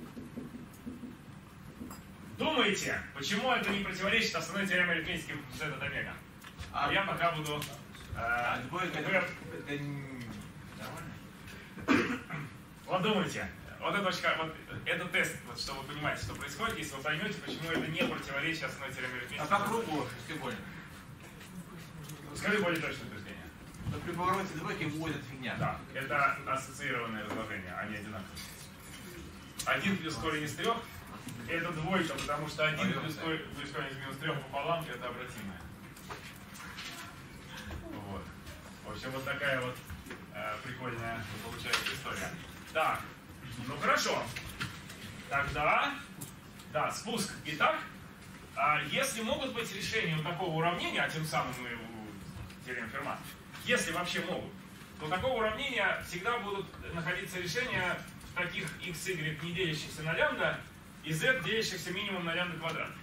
Думаете, почему это не противоречит основной теореме арифметики z от омега? А я пока буду... А Э, двойка вы- это, это не- нормально? Вот думайте, вот это, очень, вот, это тест, вот, чтобы вы понимаете, что происходит, если вы поймете, почему это не противоречит основной теореме арифметики. А по кругу треугольник. Скажи более точное утверждение. Но при повороте двойки вводит фигня. Да, это ассоциированное разложение, они одинаковые. Один плюс корень из трех – это двойка, потому что один плюс корень, плюс корень из минус трех пополам – это обратимое. Вот. В общем, вот такая вот э, прикольная получается история. Так, ну хорошо. Тогда, да, спуск. Итак, а если могут быть решения у такого уравнения, а тем самым мы у теорем Ферма, если вообще могут, то у такого уравнения всегда будут находиться решения в таких x, y, не делящихся на лямбда, и z, делящихся минимум на лямбда квадрат.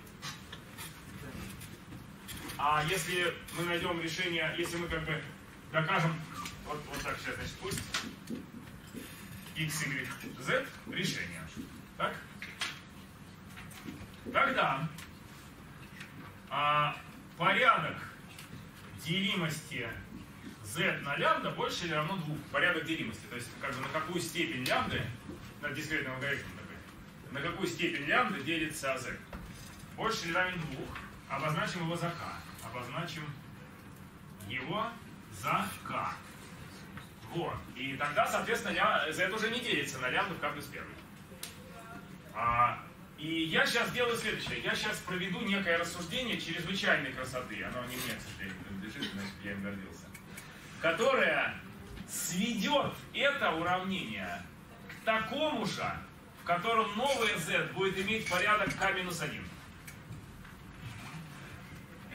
А если мы найдем решение, если мы как бы докажем, вот, вот так сейчас, значит, пусть x, y, z решение. Так? Тогда а, порядок делимости z на лямбда больше или равно двум. Порядок делимости. То есть как бы на какую степень лямбды, на дискретный алгоритм такой, на какую степень лямбды делится z. Больше или равен двух. Обозначим его за k. Обозначим его за k. Вот. И тогда, соответственно, ля... z уже не делится на лямбду в k плюс первый. А, и я сейчас сделаю следующее. Я сейчас проведу некое рассуждение чрезвычайной красоты. Оно не мне, к сожалению, принадлежит, значит, я им гордился. Которое сведет это уравнение к такому же, в котором новое z будет иметь порядок k минус один.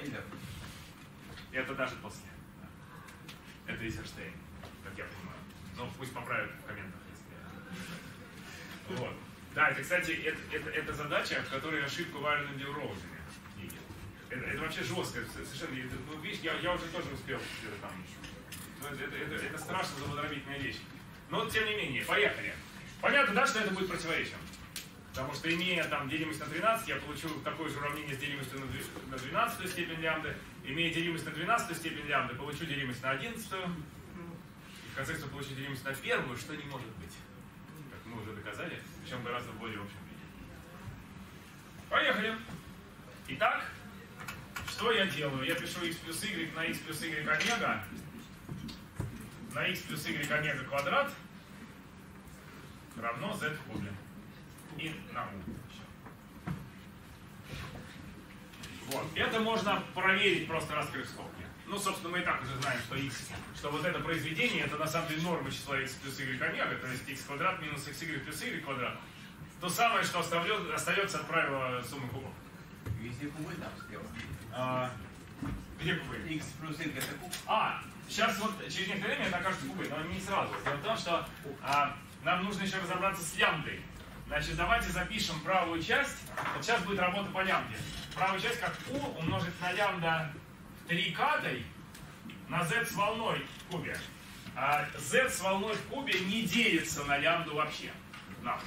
Это даже после. Это Эйзенштейн, как я понимаю. Ну, пусть поправят в комментах, если... Вот. Да, это, кстати, это, это, это задача, в которой ошибку Вайрона делал Роузене. Это, это вообще жестко, совершенно. Это, ну, видишь, я, я уже тоже успел это, там. Ну, это, это, это страшно замудровительная вещь. Но вот, тем не менее, поехали. Понятно, да, что это будет противоречием? Потому что, имея там делимость на тринадцать, я получу такое же уравнение с делимостью на двенадцатую степень лямбды. Имея делимость на двенадцатую степень лямбды, получу делимость на одиннадцатую. И в конце концов получу делимость на первую, что не может быть. Как мы уже доказали, причем гораздо в более общем виде. Поехали. Итак, что я делаю? Я пишу x плюс y на x плюс y омега на x плюс y омега квадрат равно z в кубе. И на u. Вот. Это можно проверить, просто раскрыв скобки. Ну, собственно, мы и так уже знаем, что x, что вот это произведение, это на самом деле норма числа x плюс y омега, то есть x квадрат минус xy плюс y квадрат. То самое, что остается от правила суммы кубов. Везде кубы там слева. А, где кубы? X плюс y это куб. А, сейчас вот через некоторое время это окажется кубы, но не сразу. Дело в том, что а, нам нужно еще разобраться с лямбдой. Значит, давайте запишем правую часть. Вот сейчас будет работа по лямбде. Правую часть как u умножить на лямбда в три катой на z с волной в кубе. А z с волной в кубе не делится на лямбду вообще. Напрочь.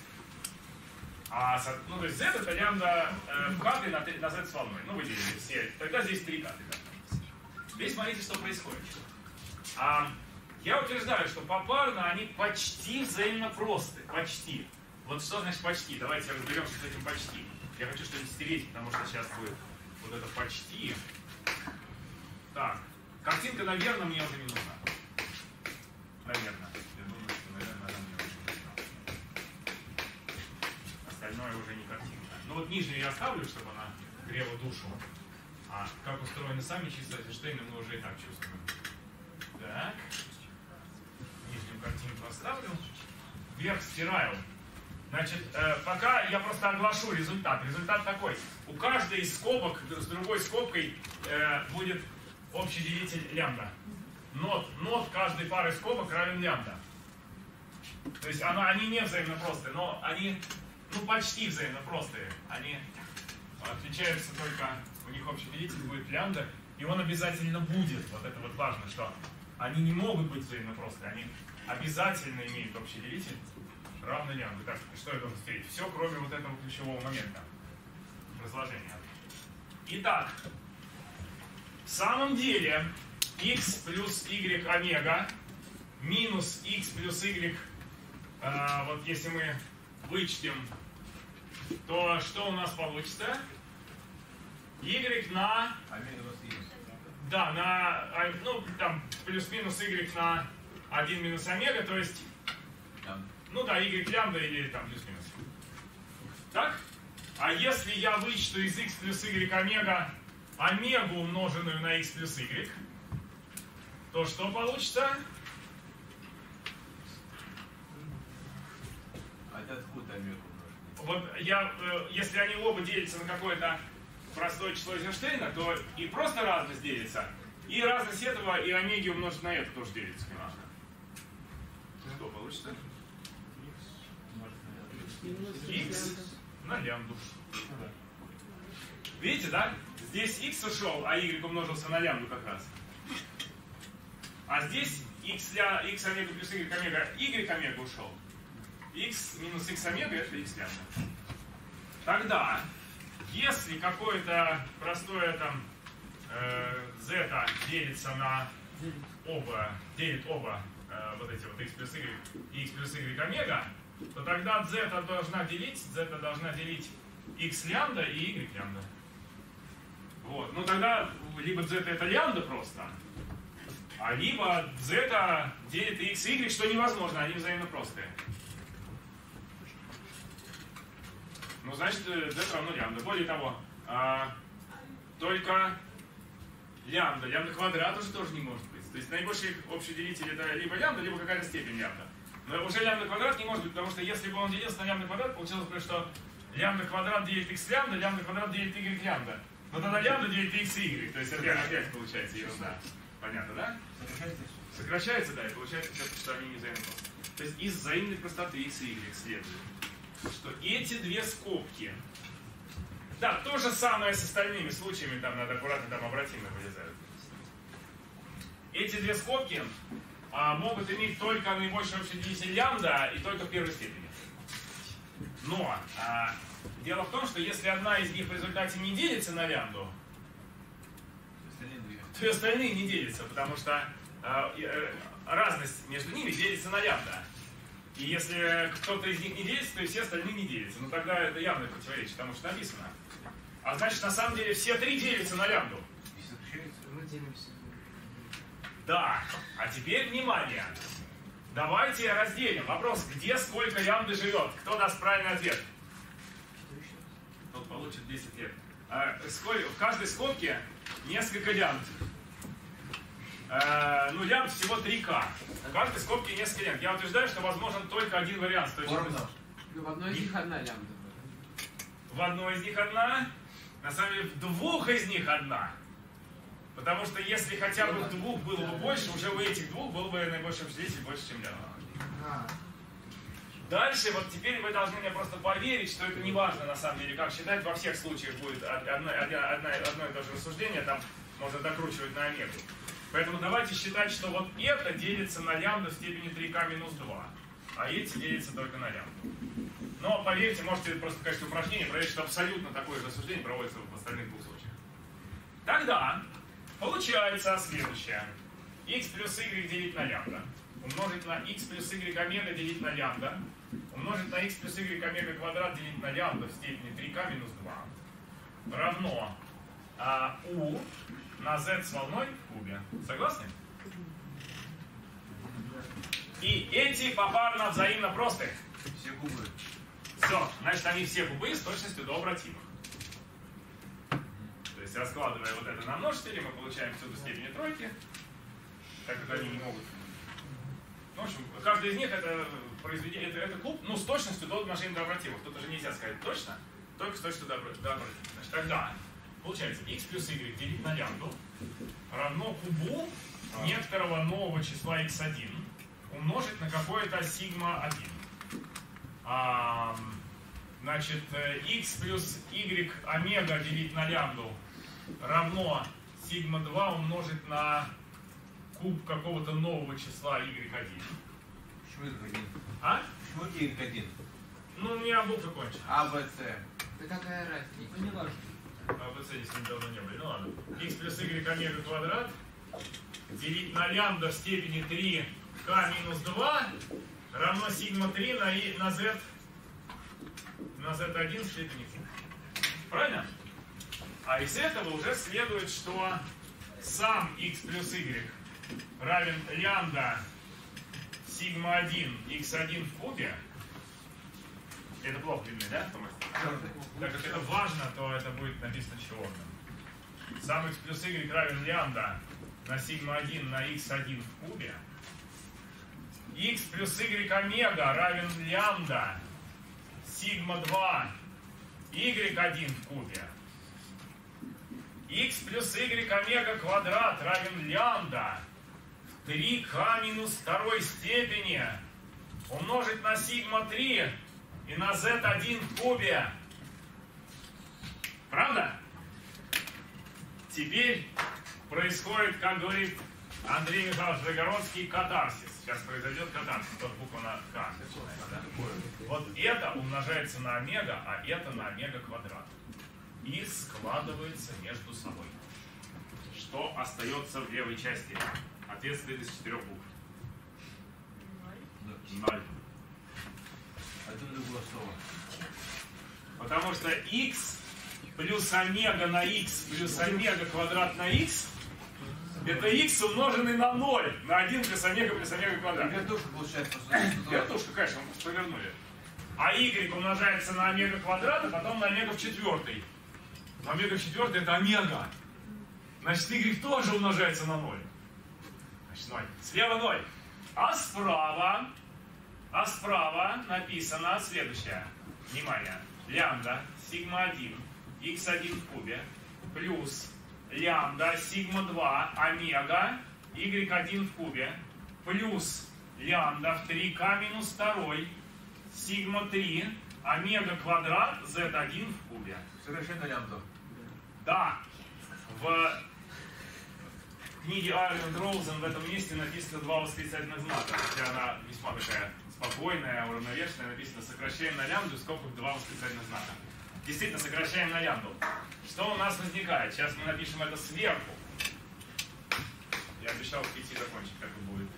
А, ну, то есть z это лямбда э, в каты на, на z с волной. Ну, выделили все. Тогда здесь три каты. Да. Здесь смотрите, что происходит. А, я утверждаю, что попарно они почти взаимно просты. Почти. Вот что значит почти? Давайте разберемся с этим почти. Я хочу что-нибудь стереть, потому что сейчас будет вот это почти. Так. Картинка, наверное, мне уже не нужна. Наверное. Я думаю, что, наверное, она мне уже не нужна. Остальное уже не картинка. Ну вот нижнюю я оставлю, чтобы она грела душу. А как устроены сами числа Эйзенштейна, мы уже и так чувствуем. Так. Нижнюю картинку оставлю. Вверх стираю. Значит, э, пока я просто оглашу результат. Результат такой. У каждой из скобок с другой скобкой э, будет общий делитель лямбда. Нот, нот каждой пары скобок равен лямбда. То есть она, они не взаимно простые, но они ну, почти взаимно простые. Они отличаются только, у них общий делитель будет лямбда, и он обязательно будет. Вот это вот важно, что они не могут быть взаимно простые, они обязательно имеют общий делитель равный лямбда. Так, что я должен стереть? Все, кроме вот этого ключевого момента разложения. Итак, в самом деле x плюс y омега минус x плюс y, э, вот если мы вычтем, то что у нас получится? Y на... Омега минус y. Да, на... Ну, там, плюс-минус y на один минус омега, то есть... Там. Ну да, y лямбда или там плюс-минус. Так? А если я вычту из x плюс y омега омегу, умноженную на x плюс y, то что получится? А это откуда омегу умножить? Вот я, если они оба делятся на какое-то простое число Эйзенштейна, то и просто разность делится, и разность этого и омеги умножить на это тоже делится немножко. Что получится? X на лямбду. Видите, да? Здесь x ушел, а y умножился на лямбду как раз. А здесь x, ля, x омега плюс y омега, y омега ушел. X минус x омега это x лямбда. Тогда, если какое-то простое там э, z делится на оба, делит оба э, вот эти вот x плюс y и x плюс y омега, то тогда z должна делить, z должна делить x лямбда и y лямбда. Вот. Ну тогда либо z это лямбда просто, а либо z делит x и y, что невозможно, они взаимно простые. Ну значит z равно лямбда. Более того, а, только лямбда, лямбда квадрат уже тоже не может быть. То есть наибольший общий делитель это либо лямбда, либо какая-то степень лямбда. Но уже лямбда квадрат не может быть, потому что если бы он делился на лямбда квадрат, получилось бы, что лямбда квадрат делит x лямбда, лямбда квадрат делит y лямбда. Но тогда лямбда делит x и y. То есть опять, опять получается ерунда. Понятно, да? Сокращается, да, и получается все, что они не взаимны просто. То есть из взаимной простоты x и y следует, что эти две скобки, да, то же самое с остальными случаями, там надо аккуратно, там обратимые вылезают. Эти две скобки а, могут иметь только наибольшее общее делитель лямбда и только в первой степени. Но а, дело в том, что если одна из них в результате не делится на лямбду, то и остальные не делятся, потому что а, э, разность между ними делится на лямбда. И если кто-то из них не делится, то и все остальные не делятся. Ну тогда это явное противоречие тому, что написано. А значит, на самом деле все три делятся на лямбду. Мы делимся. Да. А теперь внимание. Давайте разделим. Вопрос, где сколько лямбды живет? Кто даст правильный ответ? Тот получит десять лет. А, сколько, в каждой скобке несколько лямбд. А, ну, лямбд всего три ка. В каждой скобке несколько лямбд. Я утверждаю, что возможен только один вариант. Ну, в одной из них одна лямбда. В одной из них одна. На самом деле, в двух из них одна. Потому что если хотя бы в двух было бы больше, уже у этих двух было бы наибольшее общее делитель больше, чем лямбда. Дальше, вот теперь вы должны мне просто поверить, что это не важно на самом деле, как считать. Во всех случаях будет одно, одно, одно, одно и то же рассуждение, там можно докручивать на омегу. Поэтому давайте считать, что вот это делится на лямбда в степени три ка минус два, а эти делятся только на лямбду. Но поверьте, можете просто в качестве упражнения проверить, что абсолютно такое же рассуждение проводится в остальных двух случаях. Тогда получается следующее. X плюс y делить на лямбда, умножить на x плюс y омега делить на лямбда, умножить на x плюс y омега квадрат делить на лямбда в степени три ка минус два равно а, u на z с волной в кубе. Согласны? И эти попарно взаимно просты. Все кубы. Все, значит, они все кубы с точностью до обратимых. То есть, раскладывая вот это на множители, мы получаем всю до степени тройки, так как они не могут. Ну, в общем, каждый из них это произведение, это, это куб, ну, с точностью до отношения до обратимых. Тут уже нельзя сказать точно, только с точностью до обратимых. Значит, тогда получается x плюс y делить на лямбду равно кубу некоторого нового числа икс один умножить на какое-то сигма один. А, значит, x плюс y омега делить на лямбду равно сигма два умножить на куб какого-то нового числа y один. Почему это один? А? Почему y один? Ну, у меня буквы кончены. А, Б, С. Да какая разница? Ну, не важно. А в здесь недавно не были. Ну ладно. X плюс y омега квадрат делить на лямбда в степени три ка минус два равно сигма три на, и, на z на зет один в степени q. Правильно? А из этого уже следует, что сам x плюс y равен лямбда сигма один икс один в кубе. Это плохо видно, да? Так как это важно, то это будет написано черным. Сам x плюс y равен лямбда на сигма один на икс один в кубе. X плюс y омега равен лямбда сигма два y один в кубе. X плюс y омега квадрат равен лямбда в три ка минус второй степени умножить на сигма три и на зет один в кубе. Правда? Теперь происходит, как говорит Андрей Михайлович Загородский, катарсис. Сейчас произойдет катарсис. Вот буква на К. Да? Вот это умножается на омега, а это на омега квадрат. И складывается между собой. Что остается в левой части? Ответ состоит из четырех букв. Ноль. Один другое слово. Потому что x плюс омега на x плюс омега квадрат на x это x умноженный на ноль, на один плюс омега плюс омега квадрат. Вертушка получается. Вертушка, конечно, повернули. А y умножается на омега квадрат, а потом на омега в четвертый. Но омега в четвертый это омега. Значит, y тоже умножается на ноль. Значит, ноль. Слева ноль. А справа, а справа написано следующее. Внимание. Лямбда сигма один икс один в кубе плюс лямбда сигма два омега y один в кубе плюс лямбда в три ка минус два сигма три омега квадрат зет один в кубе. Сокращение на лямбду. Да, в книге Айрон Роузен в этом месте написано два восклицательных знака, хотя она весьма такая спокойная, уравновешенная, написано сокращаем на лямбду, в скобках два восклицательных знака. Действительно, сокращаем на лямбду. Что у нас возникает? Сейчас мы напишем это сверху. Я обещал в пяти закончить, как это будет.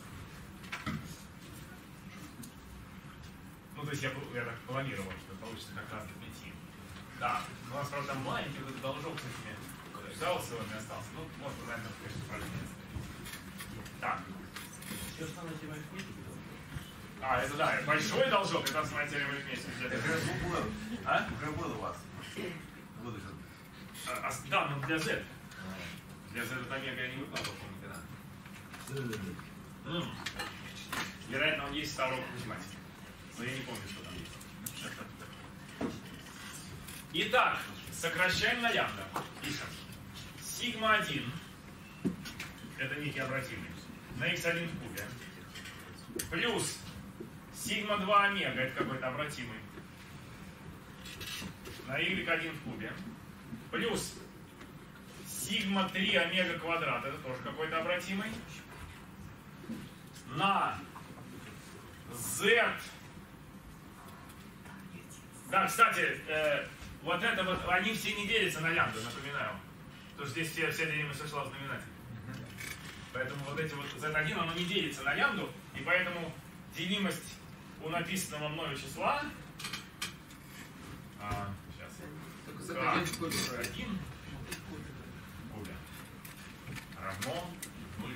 Ну, то есть я, я так планировал, что получится как раз до пяти. Да, у нас, правда, там маленький вот этот должок с этими зал сегодня остался. Ну, может, наверное, конечно, продлится. Так. Что основная тема арифметики? А, это да, большой должок, это основная теорема арифметики. Это уже было. А? Уже было у вас. Выложен. А, а, да, но для Z. Для Z это омега я не выкладывал, никогда. Mm. Вероятно, он есть в старом математике. Но я не помню, что там есть. Итак, сокращаем на лямбда. Пишем. Сигма один, это некий обратимый, на икс один в кубе, плюс сигма два омега, это какой-то обратимый, на y один в кубе, плюс сигма три омега квадрат, это тоже какой-то обратимый, на z. Да, кстати, э, вот это вот, они все не делятся на лямбду, напоминаю. Потому что здесь все, вся делимость сошла в знаменатель. Поэтому вот эти вот зет один, оно не делится на лямбду, и поэтому делимость у написанного мною числа, а, сейчас, Только зет один в кубе. один в кубе равно нулю.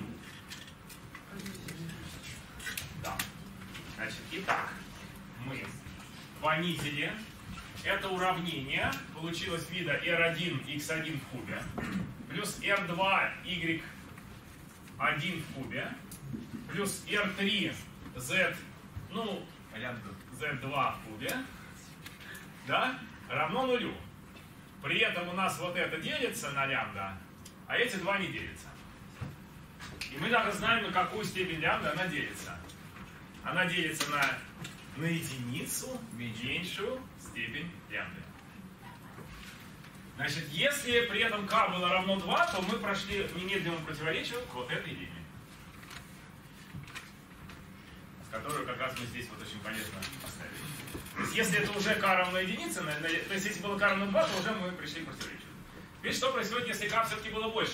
Да. Значит, итак, мы понизили это уравнение, получилось вида эр один икс один в кубе, плюс эр два y один в кубе, плюс эр три z, ну, зет два в кубе, да, равно нулю. При этом у нас вот это делится на лямбда, а эти два не делятся. И мы даже знаем, на какую степень лямбда она делится. Она делится на, на единицу меньшую степень лямбды. Значит, если при этом k было равно два, то мы прошли немедленному противоречию к вот этой линии, которую как раз мы здесь вот очень полезно поставили. То есть, если это уже k равно единице, на, на, то есть, если было k равно два, то уже мы пришли к противоречию. Теперь, что происходит, если k все-таки было больше?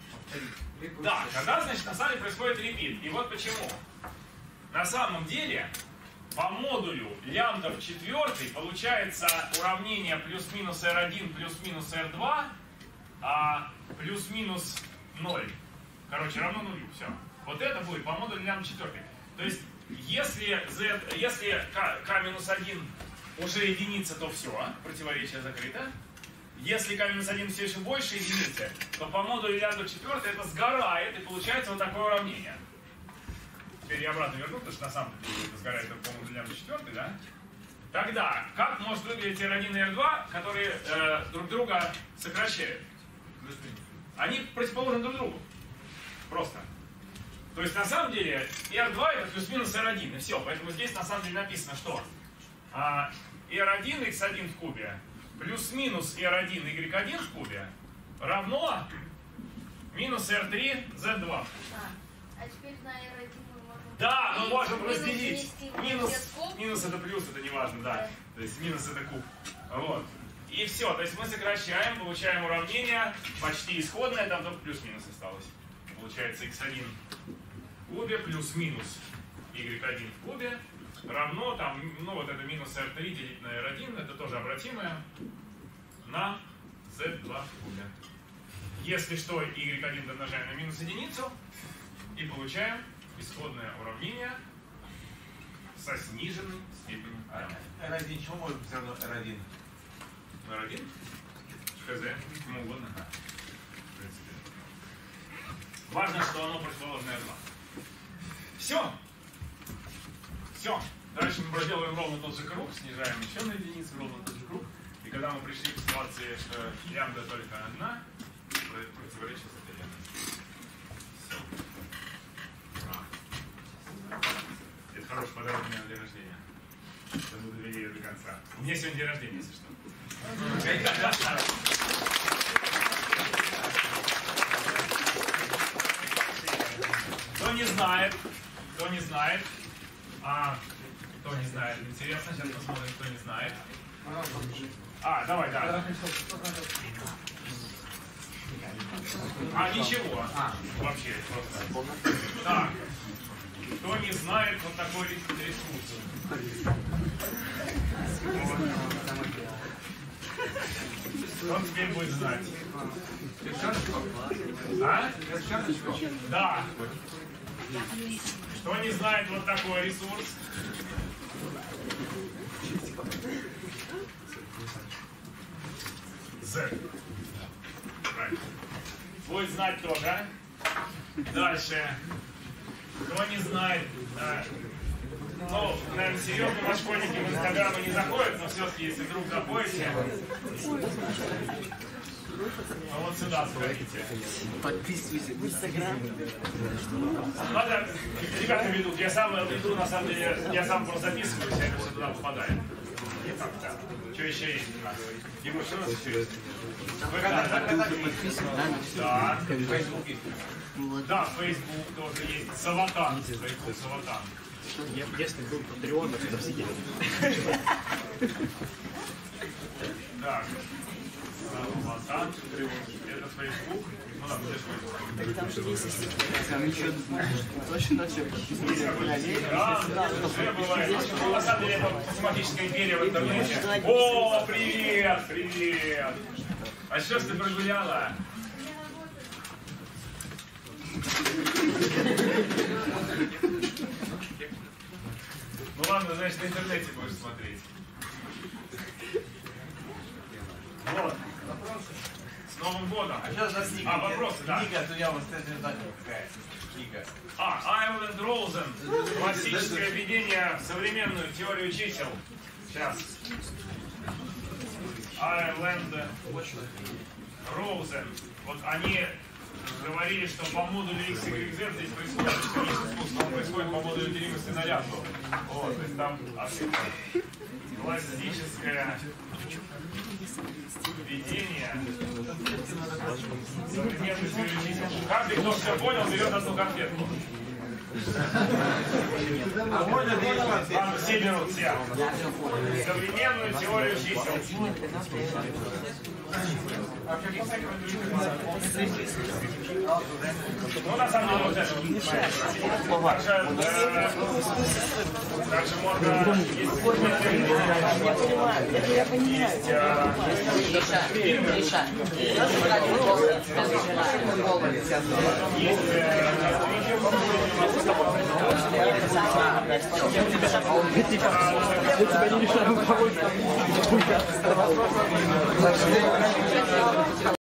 Да, когда, значит, на самом деле происходит репит. И вот почему. На самом деле, по модулю лямбда в четвертой получается уравнение плюс-минус эр один плюс-минус эр два, а плюс-минус ноль. Короче, равно нулю. Все. Вот это будет по модулю лямбда четвертой. То есть, если, z, если k, k минус один уже единица, то все, противоречие закрыто. Если k минус один все еще больше единицы, то по модулю лямбда четвертой это сгорает, и получается вот такое уравнение. Теперь я обратно верну, потому что на самом деле это сгорает только по модулю лямбда четвертой, да? Тогда, как может выглядеть эр один и эр два, которые э, друг друга сокращают? Они противоположны друг другу. Просто. То есть, на самом деле, эр два это плюс-минус эр один, и все. Поэтому здесь, на самом деле, написано, что а, эр один икс один в кубе плюс-минус эр один y один в кубе равно минус эр три зет два. А, а теперь на эр один мы можем... Да, мы можем минус разделить. внести в Минус, скобку. минус это плюс, это не важно, да. Да. То есть минус это куб. Вот. И все. То есть мы сокращаем, получаем уравнение почти исходное, там только плюс-минус осталось. Получается икс один в кубе плюс-минус y один в кубе равно там, ну вот это минус эр три делить на эр один, это тоже обратимое, на зет два в кубе. Если что, y один домножаем на минус единицу и получаем исходное уравнение со сниженной степенью лямбда. эр один, чего может быть все равно эр один? эр один? Хз, кому угодно. В принципе. Важно, что оно противоположное эр два. Все. Все. Дальше мы проделываем ровно тот же круг, снижаем еще на единицу ровно тот же круг. И когда мы пришли к ситуации, что лямбда только одна, противоречие с этой лямбдой. Все. хочешь подарок мне на день рождения? Я буду довели ее до конца. У меня сегодня день рождения, если что. Кто не знает, кто не знает, а, кто не знает, интересно, сейчас посмотрим, кто не знает. А, давай, да. А, ничего. Вообще, просто. Так. Кто не знает, вот такой ресурс. Кто теперь будет знать? А? Да. Кто не знает вот такой ресурс? Z. Правильно. Будет знать тоже. Дальше. Кто не знает, да. Ну, наверное, серьезно, наши школьники в Инстаграм не заходят, но все-таки, если вдруг заходите, ну вот сюда сходите. Подписывайся в Инстаграм. Надо, ребята ведут, я сам веду, на самом деле, я сам просто записываюсь, я все туда попадаю. И так, да. Что еще есть у нас? Егор, что у нас еще есть? Да. Да, Facebook тоже есть. Саватан. Facebook Саватан. Если был Патреон, то всегда сидели. Так. Саватан. Это Facebook. Ну да, где Facebook? Так там же есть. Там еще точно все Да, все бывает. Ну, на самом деле, это математическая империя в интернете. О, привет, привет. А что ж ты прогуляла? Ну ладно, значит, на интернете будешь смотреть. Вот. С Новым годом. А что за книга? А, вопросы, да. Книга, то я вот это не знаю, какая книга. А, Айвленд Роузен. Классическое введение в современную теорию чисел. Сейчас. Айвленд Роузен. Вот они говорили, что по модулю x, y, z здесь происходит бесконечный способ, он происходит по модулю делимости на ряд. Вот, то есть там классическое введение современной теории чисел. Каждый, кто все понял, берет одну конфетку. А можно две Ладно, все берут, все. Современную теорию чисел. Ну, на самом деле, вот это вот. Также, э, также можно... Есть, Я понимаю, это я понимаю. есть, э, Миша, есть, э,